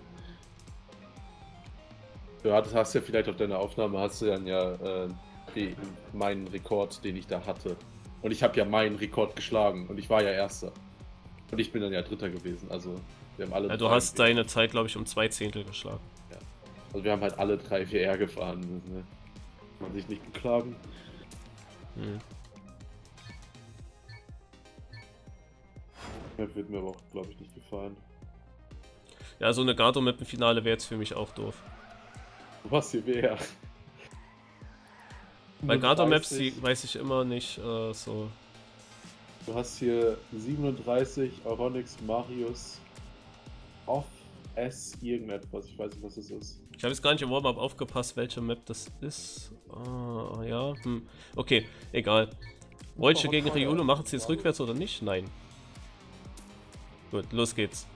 C: Du hast ja vielleicht auf deiner Aufnahme, hast du dann ja meinen Rekord, den ich da hatte. Und ich habe ja meinen Rekord geschlagen und ich war ja Erster. Und ich bin dann ja Dritter gewesen, also wir haben alle
B: Ja, du
C: drei
B: hast deine Zeit, glaube ich, um 2 Zehntel geschlagen.
C: Also wir haben halt alle 3 4R gefahren. Ne? Kann man sich nicht beklagen.
B: Hm.
C: Das wird mir aber auch, glaube ich, nicht gefallen.
B: Ja, so eine Gardo-Map im Finale wäre jetzt für mich auch doof.
C: Was hier wäre.
B: Bei Gardo-Maps, die weiß ich immer nicht so.
C: Du hast hier 37, Auronix, Marius, Off, S, irgendetwas. Ich weiß nicht, was das ist.
B: Ich habe jetzt gar nicht im Warm-Up aufgepasst, welche Map das ist. Ja, okay, egal. Voyager gegen Riolo, machen sie jetzt rückwärts oder nicht? Nein. Gut, los geht's.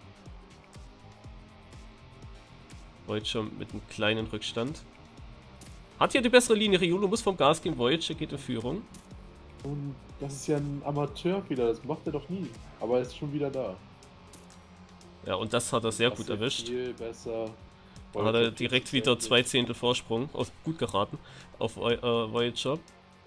B: Voyager mit einem kleinen Rückstand. Hat hier die bessere Linie. Riolo muss vom Gas gehen, Voyager geht in Führung.
C: Und das ist ja ein Amateurfehler, das macht er doch nie. Aber er ist schon wieder da.
B: Ja, und das hat er sehr
C: Das
B: gut
C: ist
B: erwischt.
C: Viel besser.
B: Da hat er direkt wieder 2 Zehntel Vorsprung. Gut geraten auf Voyager.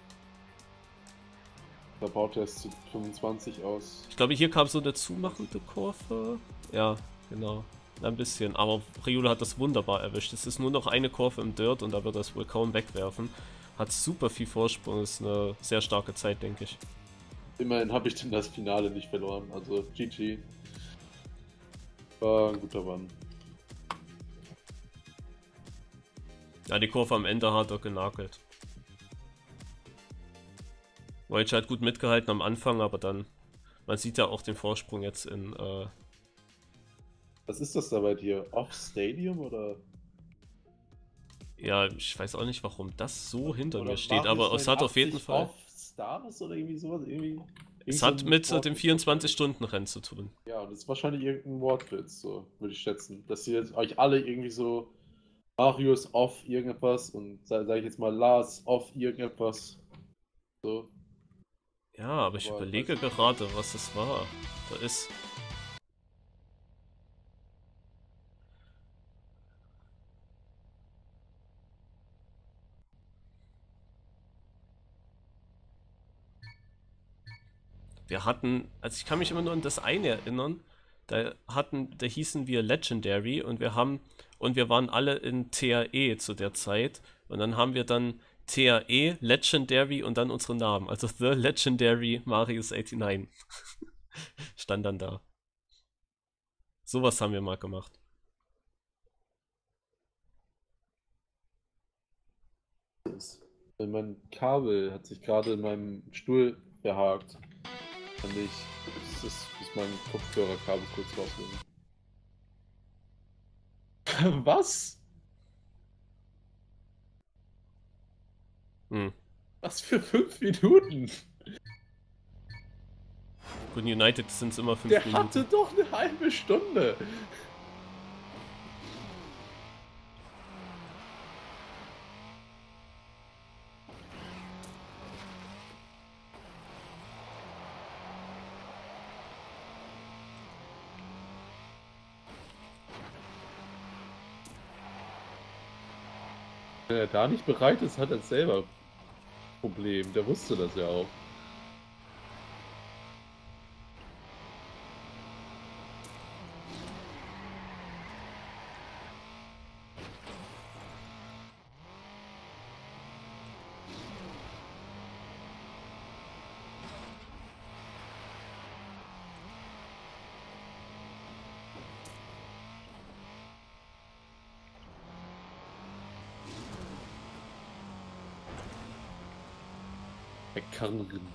C: Da baut er es zu 25 aus.
B: Ich glaube, hier kam so eine zumachende Kurve. Ja, genau. Ein bisschen. Aber Riolo hat das wunderbar erwischt. Es ist nur noch eine Kurve im Dirt und da wird er es wohl kaum wegwerfen. Hat super viel Vorsprung. Ist eine sehr starke Zeit, denke ich.
C: Immerhin habe ich denn das Finale nicht verloren. Also GG. War ein guter Run.
B: Ja, die Kurve am Ende hat er genagelt. Voyager hat gut mitgehalten am Anfang, aber dann... Man sieht ja auch den Vorsprung jetzt in...
C: Was ist das da bei dir? Off-Stadium oder?
B: Ja, ich weiß auch nicht, warum das so hinter
C: Oder
B: mir steht, aber es hat auf jeden Fall...
C: Off-Stars oder irgendwie sowas?
B: Es hat mit dem 24-Stunden-Rennen zu tun.
C: Ja, und das ist wahrscheinlich irgendein Wortwitz, so würde ich schätzen. Dass ihr jetzt euch alle irgendwie so Marius off irgendetwas und sage ich jetzt mal Lars off irgendetwas. So.
B: Ja, aber ich
C: Aber
B: überlege
C: weiß nicht.
B: gerade, was es war. Da ist... Wir hatten, also ich kann mich immer nur an das eine erinnern, da hießen wir Legendary und wir waren alle in TAE zu der Zeit und dann haben wir dann TAE, Legendary und dann unsere Namen, also The Legendary Marius 89 stand dann da. Sowas haben wir mal gemacht.
C: Mein Kabel hat sich gerade in meinem Stuhl verhakt. Und ich muss mein Kopfhörerkabel kurz rausnehmen. Was?
B: Hm.
C: Was für 5 Minuten?
B: Gut, in United sind es immer 5
C: Der
B: Minuten.
C: hatte doch eine halbe Stunde. Wenn er da nicht bereit ist, hat er selber ein Problem. Der wusste das ja auch. Erkarrend.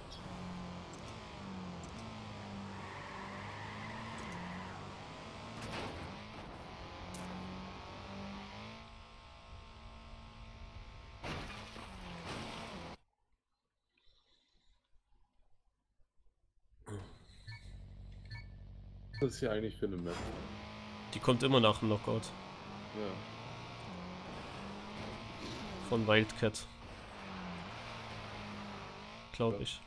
C: Was ist hier eigentlich für eine Map?
B: Die kommt immer nach dem Knockout
C: Ja.
B: von Wildcat. Glaube ich.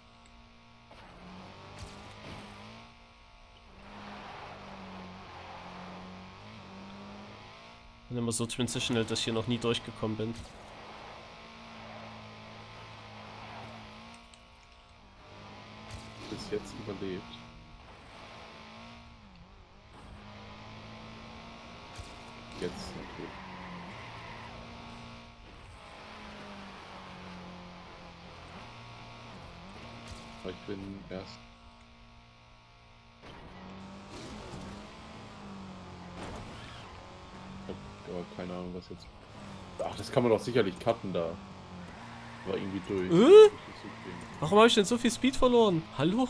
B: Bin immer so transitional, dass ich hier noch nie durchgekommen bin.
C: Bis jetzt überlebt. Jetzt, okay. Aber ich bin erst. Ich hab aber keine Ahnung, was jetzt. Ach, das kann man doch sicherlich cutten da. War irgendwie durch.
B: Warum habe ich denn so viel Speed verloren? Hallo?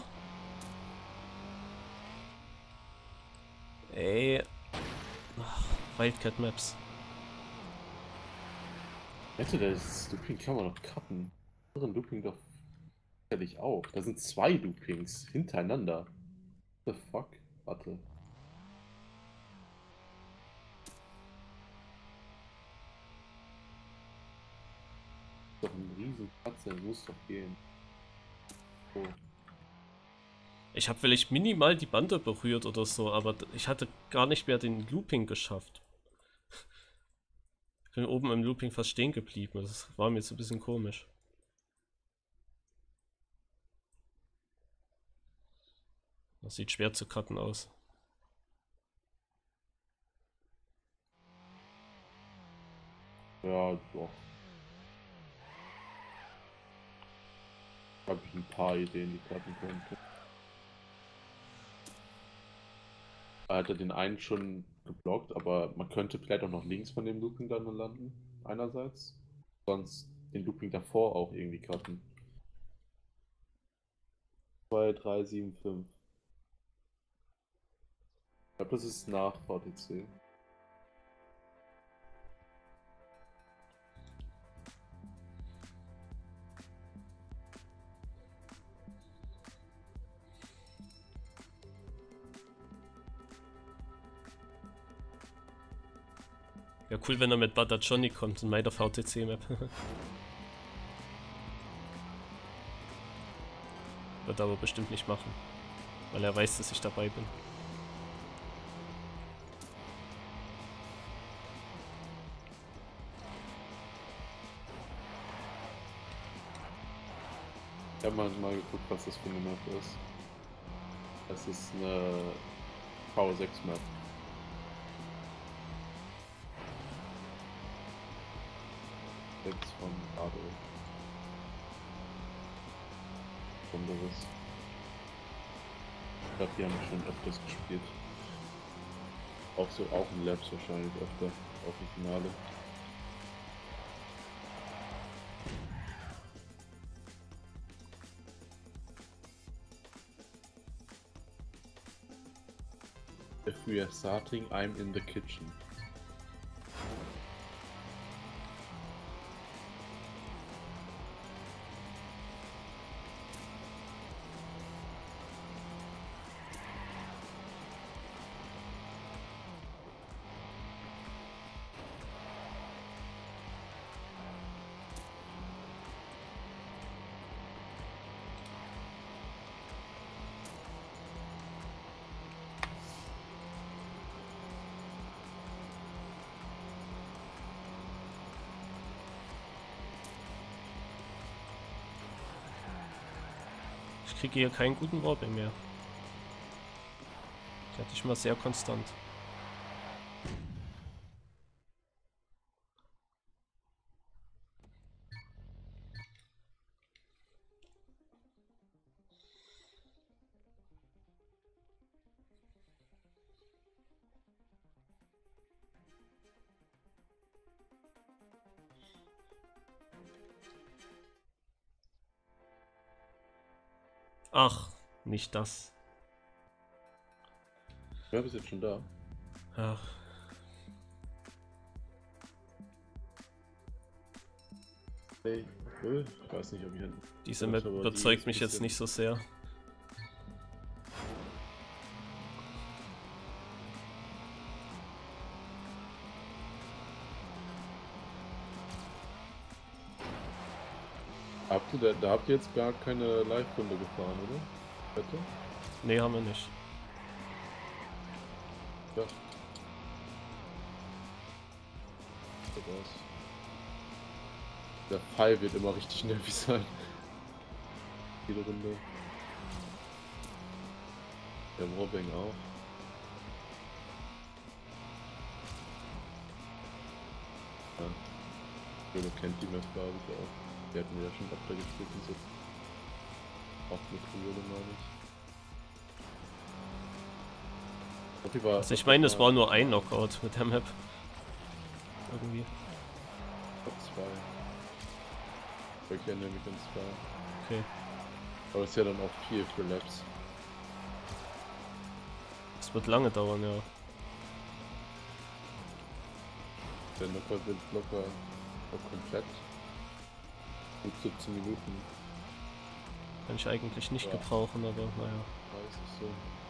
B: Ey. Ach, Wildcat Maps.
C: Wette, das Looping kann man doch cutten. Das andere Looping doch sicherlich auch. Da sind 2 Loopings hintereinander. What the fuck? Warte. Das ist doch ein riesen Katze, muss doch gehen. Oh.
B: Ich habe vielleicht minimal die Bande berührt oder so, aber ich hatte gar nicht mehr den Looping geschafft. Ich bin oben im Looping fast stehen geblieben. Das war mir jetzt ein bisschen komisch. Das sieht schwer zu cutten aus.
C: Ja, doch. Habe ich ein paar Ideen, die klappen könnten. Er hatte den einen schon geblockt, aber man könnte vielleicht auch noch links von dem Looping dann landen. Einerseits. Sonst den Looping davor auch irgendwie cutten. 2, 3, 7, 5. Ich glaube, das ist nach VTC.
B: Ja, cool, wenn er mit Butter Johnny kommt in meiner VTC-Map. Wird er aber bestimmt nicht machen. Weil er weiß, dass ich dabei bin.
C: Ich habe mal geguckt, was das für eine Map ist. Das ist eine V6-Map. Jetzt von Ado. Besonderes. Ich glaube, die haben schon öfters gespielt. Auch in Labs wahrscheinlich öfter. Auch im Finale. If we are starting, I'm in the kitchen.
B: Ich kriege hier keinen guten Warbing mehr. Die hatte ich mal sehr konstant. Ach, nicht das.
C: Ja, bist jetzt schon da.
B: Ach,
C: Hey, ich weiß nicht, ob ich hinten.
B: diese
C: Ja,
B: Map
C: aber die
B: überzeugt
C: ist
B: mich jetzt
C: bisschen-
B: nicht so sehr.
C: Da habt ihr jetzt gar keine Live-Runde gefahren, oder? Bitte?
B: Nee, haben wir nicht.
C: Ja. So raus. Der Fall wird immer richtig nervig sein. Jede Runde. Der Warbang auch. Ja. Jolo kennt die Map, glaube ich auch. Die hatten wir ja schon öfter gespielt und so. Auch mit Jolo, meine ich. Die war
B: Also ich meine, es war nur ein Knockout mit der Map. Irgendwie.
C: Zwei. Ich erinnere mich an zwei.
B: Okay.
C: Aber es ist ja dann auch viel für Labs.
B: Es wird lange dauern, ja.
C: Der Knocker wird locker auch komplett. Gut 17 Minuten.
B: Kann ich eigentlich nicht
C: Ja.
B: gebrauchen, aber naja.
C: Weiß ich so.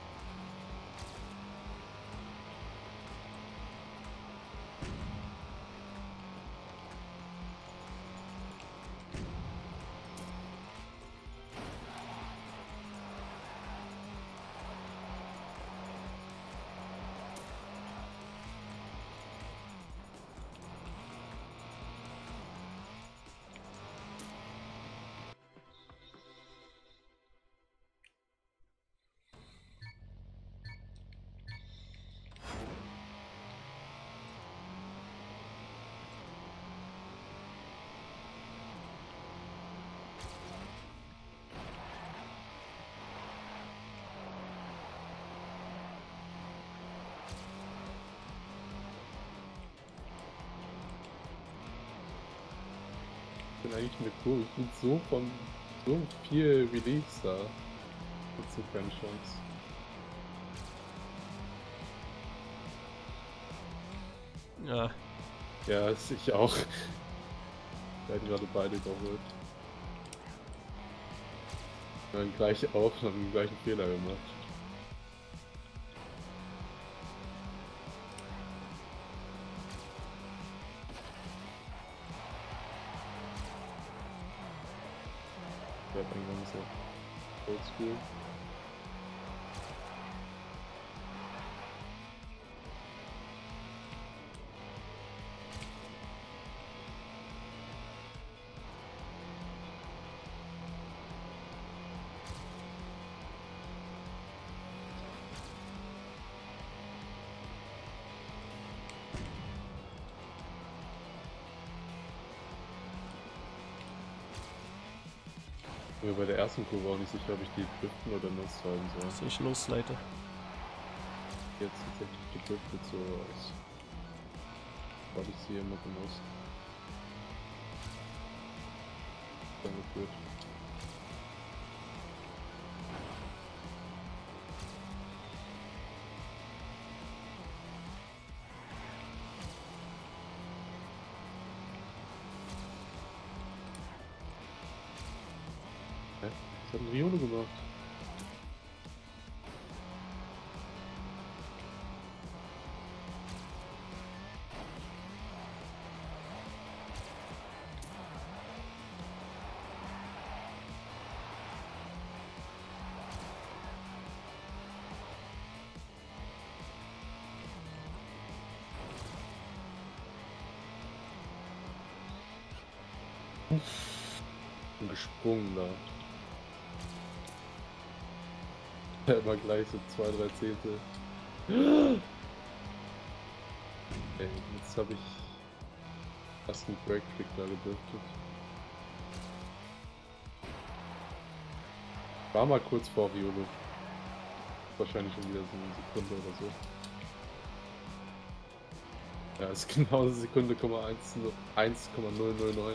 C: Ich bin eigentlich eine Kurve. Ich bin so von so viel Reliefs da. Gibt's so keine Chance.
B: Ja,
C: Ja, ich auch. Wir hatten gerade beide überholt. Dann gleich auch, haben den gleichen Fehler gemacht. Ich hab eigentlich so oldschool. Ich bin mir bei der ersten Kurve auch nicht sicher, ob ich die driften oder nuss halten soll.
B: soll ich losleiten?
C: Jetzt tatsächlich gedriftet so aus. Was ich sie immer benutzt. Dann geführt. Hä? Was hat ein Riolo gemacht? Bin gesprungen da. Immer gleich so 2-3 Zehntel. Ey, jetzt habe ich fast einen Break-Trick da gedriftet. War mal kurz vor Riolo. Wahrscheinlich schon wieder so eine Sekunde oder so. Ja, ist genau eine Sekunde, 1,009.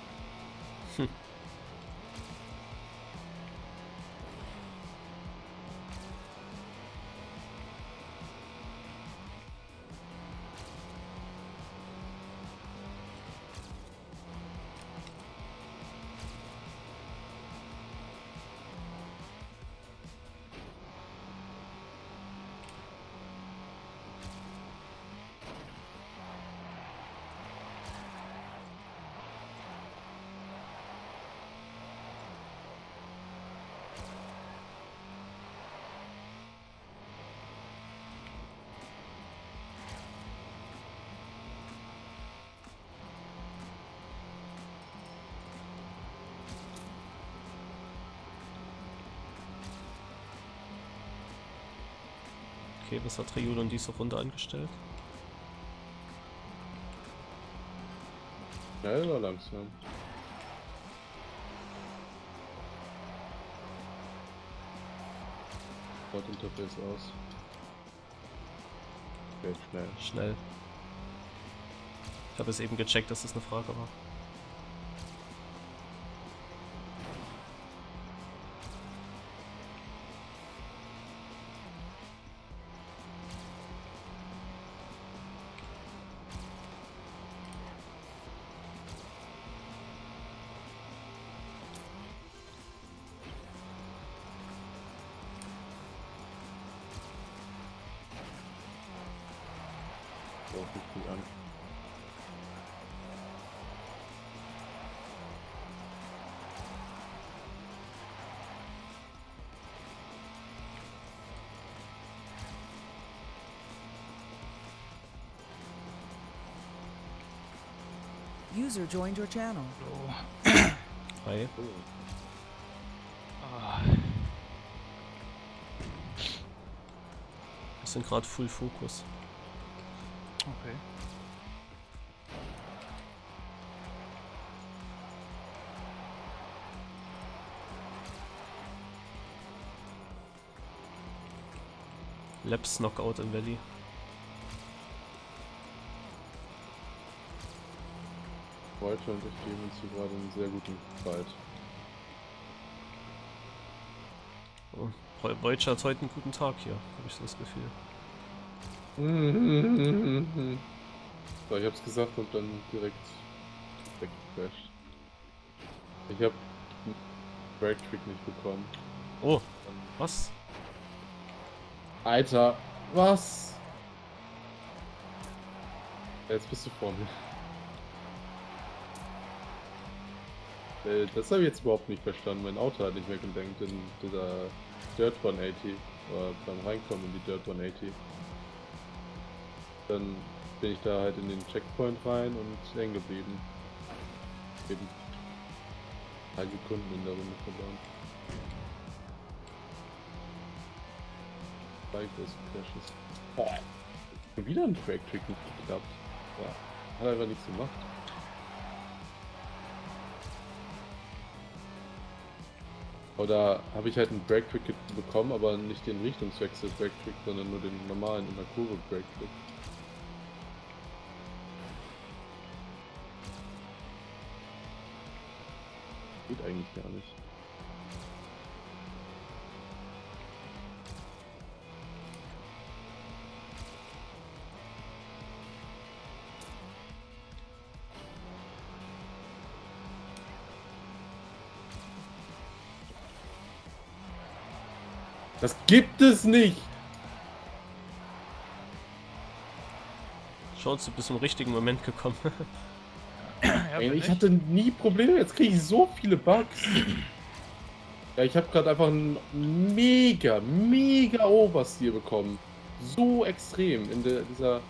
B: Okay, was hat Riolo in dieser Runde angestellt?
C: Schnell oder langsam? Interface aus. Okay, schnell.
B: Schnell. Ich habe es eben gecheckt, dass das eine Frage war.
C: So, richtig an.
D: User joined your channel.
B: Hi.
C: Oh.
B: Wir sind gerade Full Fokus.
E: Okay.
B: Labs Knockout im Valley.
C: Walter und ich geben uns hier gerade einen sehr guten Fight.
B: Oh, Wojciech hat heute einen guten Tag hier, habe ich so das Gefühl.
C: So, ich hab's gesagt und dann direkt weggecrashed. Ich hab einen Break-Trick nicht bekommen.
B: Oh, was?
C: Alter, was? Jetzt bist du vor mir. Das habe ich jetzt überhaupt nicht verstanden. Mein Auto hat nicht mehr gelenkt in dieser Dirt 180. Oder beim Reinkommen in die Dirt 180. Dann bin ich da halt in den Checkpoint rein und hängen geblieben. Eben 3 Sekunden in der Runde verloren. Zwei große Crashes. Boah, schon wieder ein Break-Trick nicht geklappt. Ja, hat einfach nichts gemacht. Oder habe ich halt einen Break-Trick bekommen, aber nicht den Richtungswechsel Break-Trick, sondern nur den normalen in der Kurve Break-Trick. Geht eigentlich gar nicht. Das gibt es nicht!
B: Schaut, du bist im richtigen Moment gekommen.
E: Ja,
C: Ey,
E: bin
C: ich hatte nie Probleme, jetzt kriege ich so viele Bugs. Ja, ich habe gerade einfach einen mega Oversteer bekommen. So extrem in dieser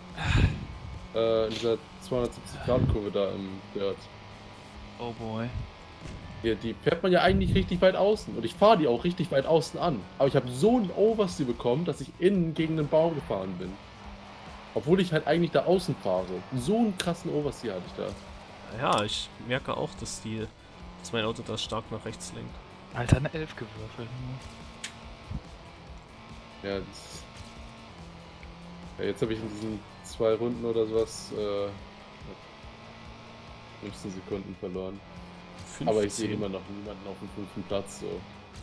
C: 270-Grad-Kurve da im Dirt.
E: Oh boy.
C: Ja, die fährt man ja eigentlich richtig weit außen. Und ich fahre die auch richtig weit außen an. Aber ich habe so einen Oversteer bekommen, dass ich innen gegen den Baum gefahren bin. Obwohl ich halt eigentlich da außen fahre. So einen krassen Oversteer hatte ich da.
B: Ja, ich merke auch, dass mein Auto da stark nach rechts lenkt.
E: Alter, eine 11 gewürfelt.
C: Ja, ja, jetzt habe ich in diesen 2 Runden oder sowas 15 Sekunden verloren.
B: 15.
C: Aber ich sehe immer noch niemanden auf dem 5. Platz. So.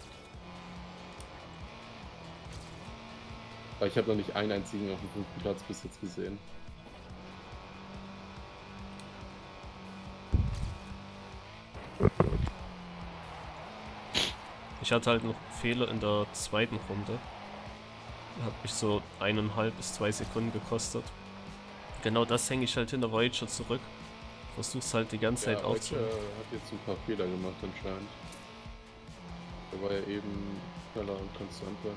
C: Aber ich habe noch nicht einen einzigen auf dem 5. Platz bis jetzt gesehen.
B: Ich hatte halt noch einen Fehler in der zweiten Runde. Hat mich so 1,5 bis 2 Sekunden gekostet. Genau das hänge ich halt hinter Voyager zurück. Versuch's halt die ganze Zeit aufzunehmen.
C: Hat jetzt ein paar Fehler gemacht anscheinend. Der war ja eben schneller und konstanter.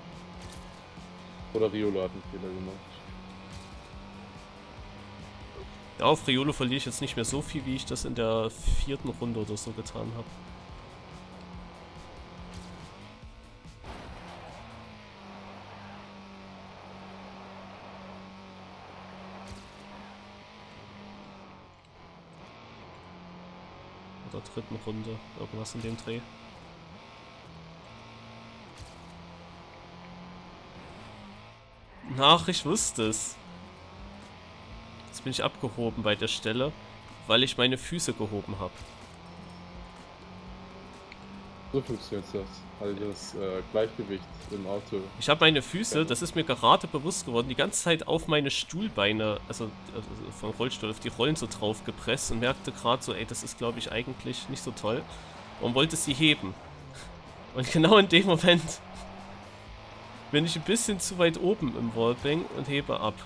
C: Oder Riolo hat einen Fehler gemacht.
B: Ja, auf Riolo verliere ich jetzt nicht mehr so viel, wie ich das in der 4. Runde oder so getan habe. Oder 3. Runde, irgendwas in dem Dreh. Ach, ich wusste es. Jetzt bin ich abgehoben bei der Stelle, weil ich meine Füße gehoben habe.
C: So funktioniert das. Also das Gleichgewicht im Auto.
B: Ich habe meine Füße, das ist mir gerade bewusst geworden, die ganze Zeit auf meine Stuhlbeine, also vom Rollstuhl, auf die Rollen so drauf gepresst und merkte gerade so, ey, das ist glaube ich eigentlich nicht so toll und wollte sie heben. Und genau in dem Moment bin ich ein bisschen zu weit oben im Wallbang und hebe ab.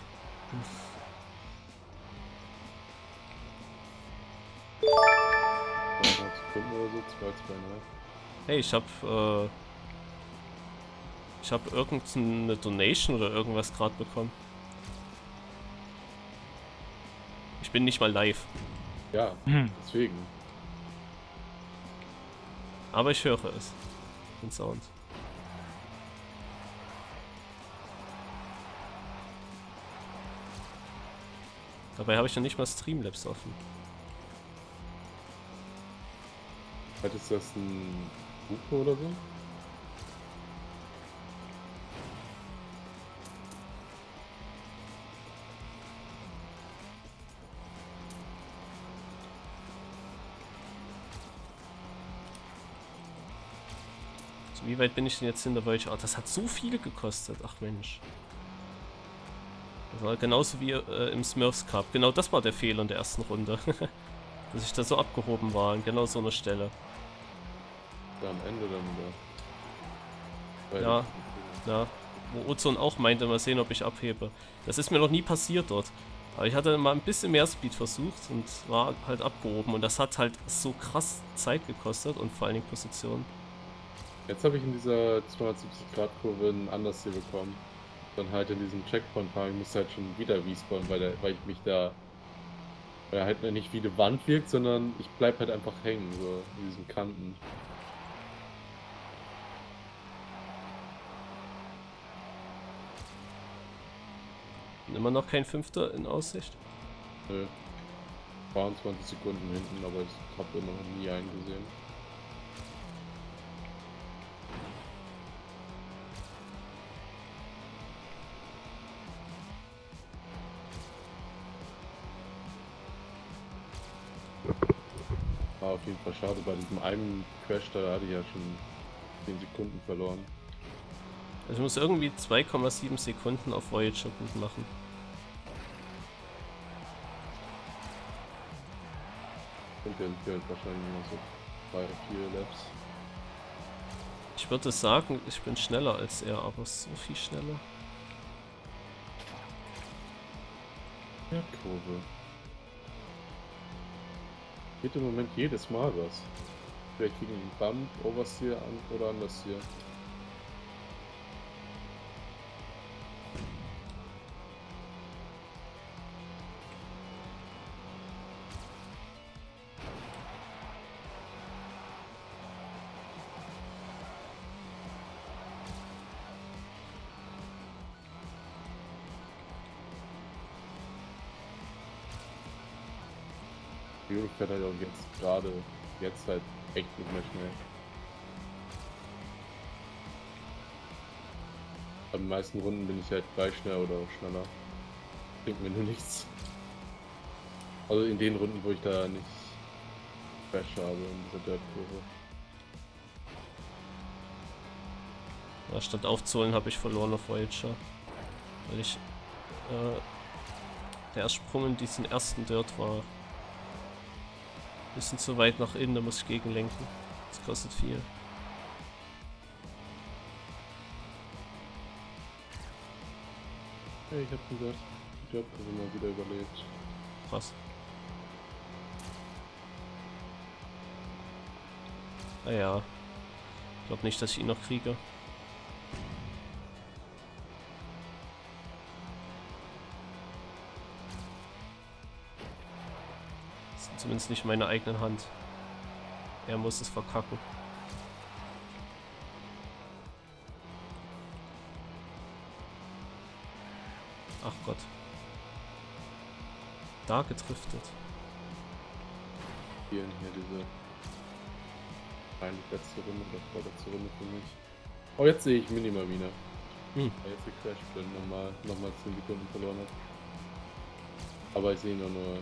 C: 200 Sekunden oder so, 2,5.
B: Hey, ich hab irgendeine Donation oder irgendwas gerade bekommen. Ich bin nicht mal live,
C: Ja, deswegen.
B: aber ich höre es. Den Sound. Dabei habe ich noch nicht mal Streamlabs offen.
C: Halt ist das ein Hupe oder so?
B: So, wie weit bin ich denn jetzt hinter Voyager? Oh, das hat so viel gekostet. Ach Mensch. Das war genauso wie im Smurfs Cup. Genau das war der Fehler in der ersten Runde. Dass ich da so abgehoben war an genau so einer Stelle.
C: Ja, am Ende dann wieder.
B: Ja, ja. Wo Ozon auch meinte, mal sehen, ob ich abhebe. Das ist mir noch nie passiert dort. Aber ich hatte mal ein bisschen mehr Speed versucht und war halt abgehoben. Und das hat halt so krass Zeit gekostet und vor allen Dingen Position.
C: Jetzt habe ich in dieser 270-Grad-Kurve einen Understeer bekommen. Dann halt in diesem Checkpoint-Park, ich musste halt schon wieder respawnen, weil ich mich da... Weil er halt nicht wie eine Wand wirkt, sondern ich bleib halt einfach hängen, so in diesen Kanten.
B: Immer noch kein Fünfter in Aussicht.
C: Nö. 22 Sekunden hinten, aber ich habe immer noch nie einen gesehen. War auf jeden Fall schade, bei diesem einen Crash da hatte ich ja schon 10 Sekunden verloren.
B: Also ich muss irgendwie 2,7 Sekunden auf Voyager gut machen.
C: Und der fehlt wahrscheinlich noch so 3 oder 4 Laps.
B: Ich würde sagen, ich bin schneller als er, aber so viel schneller.
C: Ja, Kurve. Geht im Moment jedes Mal was. Vielleicht gegen den Bump, Oversteer oder Understeer. Jule fährt halt auch jetzt gerade, jetzt halt echt nicht mehr schnell. Bei den meisten Runden bin ich halt gleich schnell oder auch schneller. Bringt mir nur nichts. Also in den Runden, wo ich da nicht Crash habe in dieser Dirt-Kurve.
B: Ja, statt aufzuholen habe ich verloren auf Voyager. Weil ich der Erstsprung in diesen ersten Dirt war ein bisschen zu weit nach innen, da muss ich gegenlenken. Das kostet viel.
C: Hey, ich hab gesagt, ich hab das immer wieder überlebt.
B: Krass. Naja. Ich glaube nicht, dass ich ihn noch kriege. Das ist zumindest nicht in meiner eigenen Hand. Er muss es verkacken. Ach Gott. Da gedriftet.
C: Hier diese eigentlich letzte Runde oder vorletzte Runde für mich. Oh, jetzt sehe ich Mini mal wieder. Weil jetzt gecrashed bin, nochmal 10 Sekunden verloren hat. Aber ich sehe ihn nur.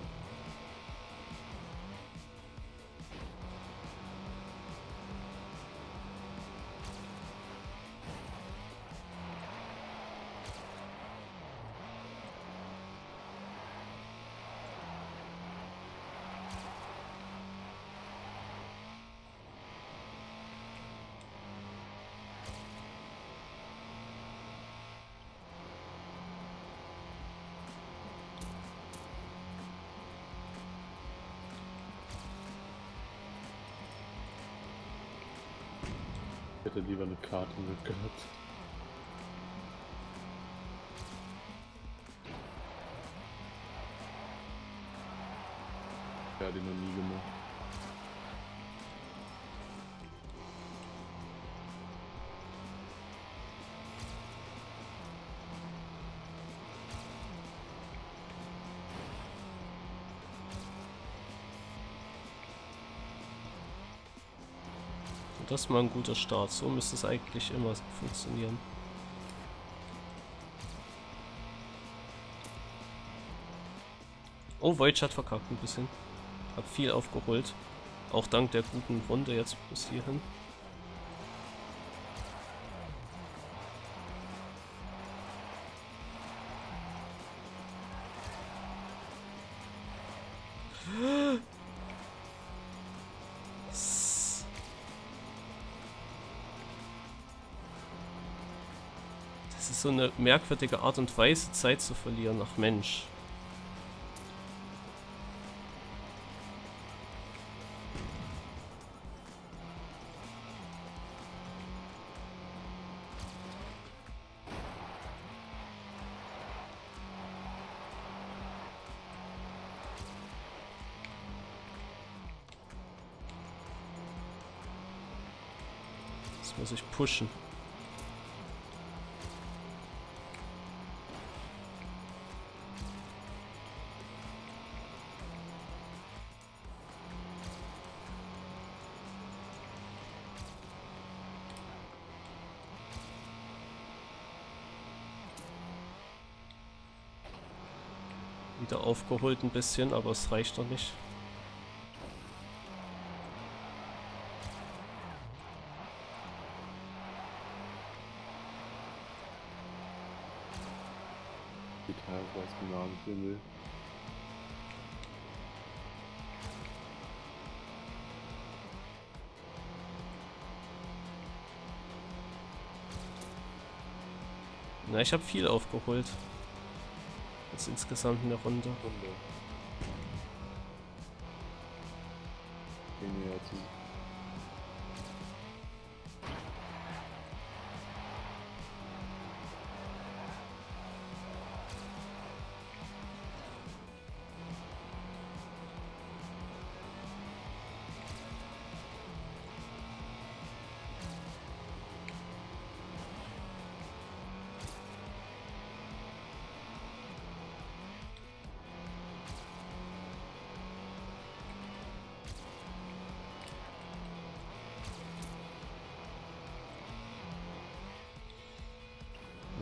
C: Ich hätte lieber eine Karte mitgehabt. Ich habe die noch nie gemacht.
B: Das ist mal ein guter Start. So müsste es eigentlich immer funktionieren. Oh, Voyage hat verkackt ein bisschen. Hab viel aufgeholt. Auch dank der guten Runde jetzt bis hierhin. Das ist so eine merkwürdige Art und Weise, Zeit zu verlieren. Ach Mensch. Das muss ich pushen. Wieder aufgeholt ein bisschen, aber es reicht noch nicht.
C: Detail weiß genau nicht, wen will.
B: Na, ich habe viel aufgeholt. Jetzt insgesamt in der Runde.
C: Gehen wir ja zu.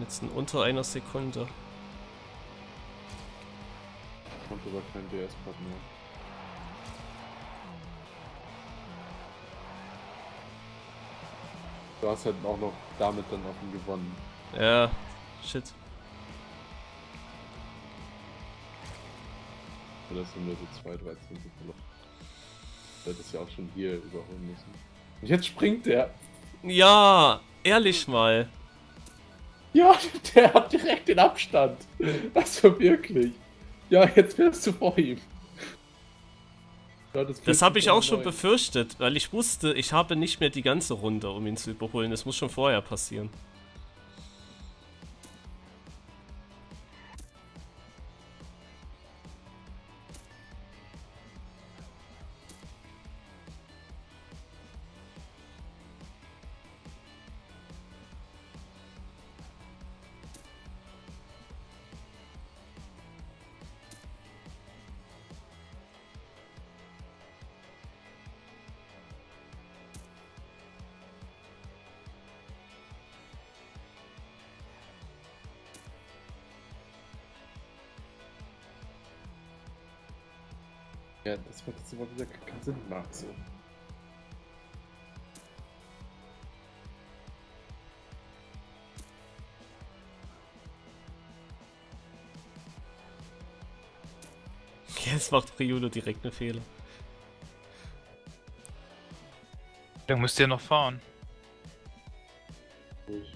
B: Jetzt in unter einer Sekunde.
C: Kommt aber kein DS-Pad mehr. Du hast halt auch noch damit dann auf ihn gewonnen.
B: Ja, shit.
C: Oder das sind nur so 2, 13 verloren. Du hättest ja auch schon hier überholen müssen. Und jetzt springt der.
B: Ja, ehrlich mal.
C: Ja, der hat direkt den Abstand. Das war wirklich. Ja, jetzt wärst du vor ihm. Ja,
B: Das habe ich auch schon
C: 14,9.
B: befürchtet, weil ich wusste, ich habe nicht mehr die ganze Runde, um ihn zu überholen. Das muss schon vorher passieren.
C: Ja, das wird jetzt aber wieder keinen Sinn machen. So.
B: Jetzt macht Ryudo direkt einen Fehler.
E: Dann müsst ihr noch fahren.
C: Ruhig.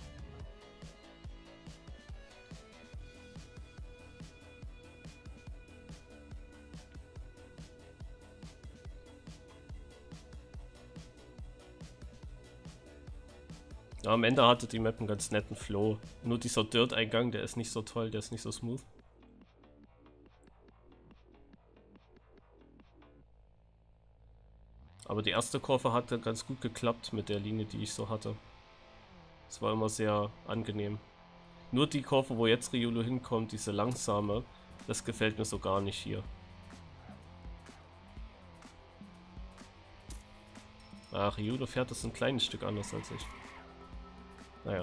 B: Ja, am Ende hatte die Map einen ganz netten Flow. Nur dieser Dirt-Eingang, der ist nicht so toll, der ist nicht so smooth. Aber die erste Kurve hatte ganz gut geklappt mit der Linie, die ich so hatte. Es war immer sehr angenehm. Nur die Kurve, wo jetzt Ryulo hinkommt, diese langsame, das gefällt mir so gar nicht hier. Ach, Ryulo fährt das ein kleines Stück anders als ich. Naja.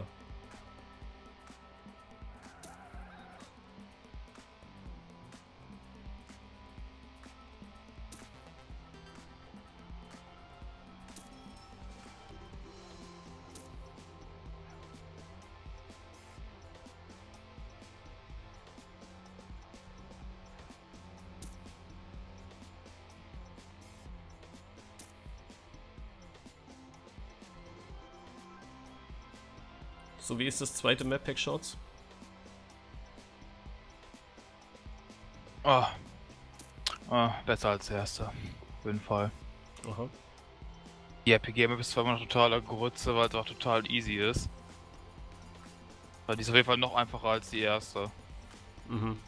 B: So, wie ist das zweite Map-Pack, Shorts?
E: Besser als der erste. Auf jeden Fall.
B: Aha.
E: Die RPG-Map ist zwar immer noch totaler Grütze, weil es auch total easy ist. Aber die ist auf jeden Fall noch einfacher als die erste.
B: Mhm.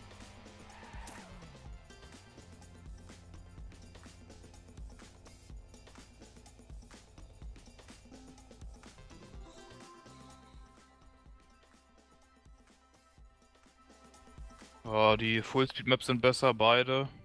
E: Ja, die Fullspeed-Maps sind besser, beide.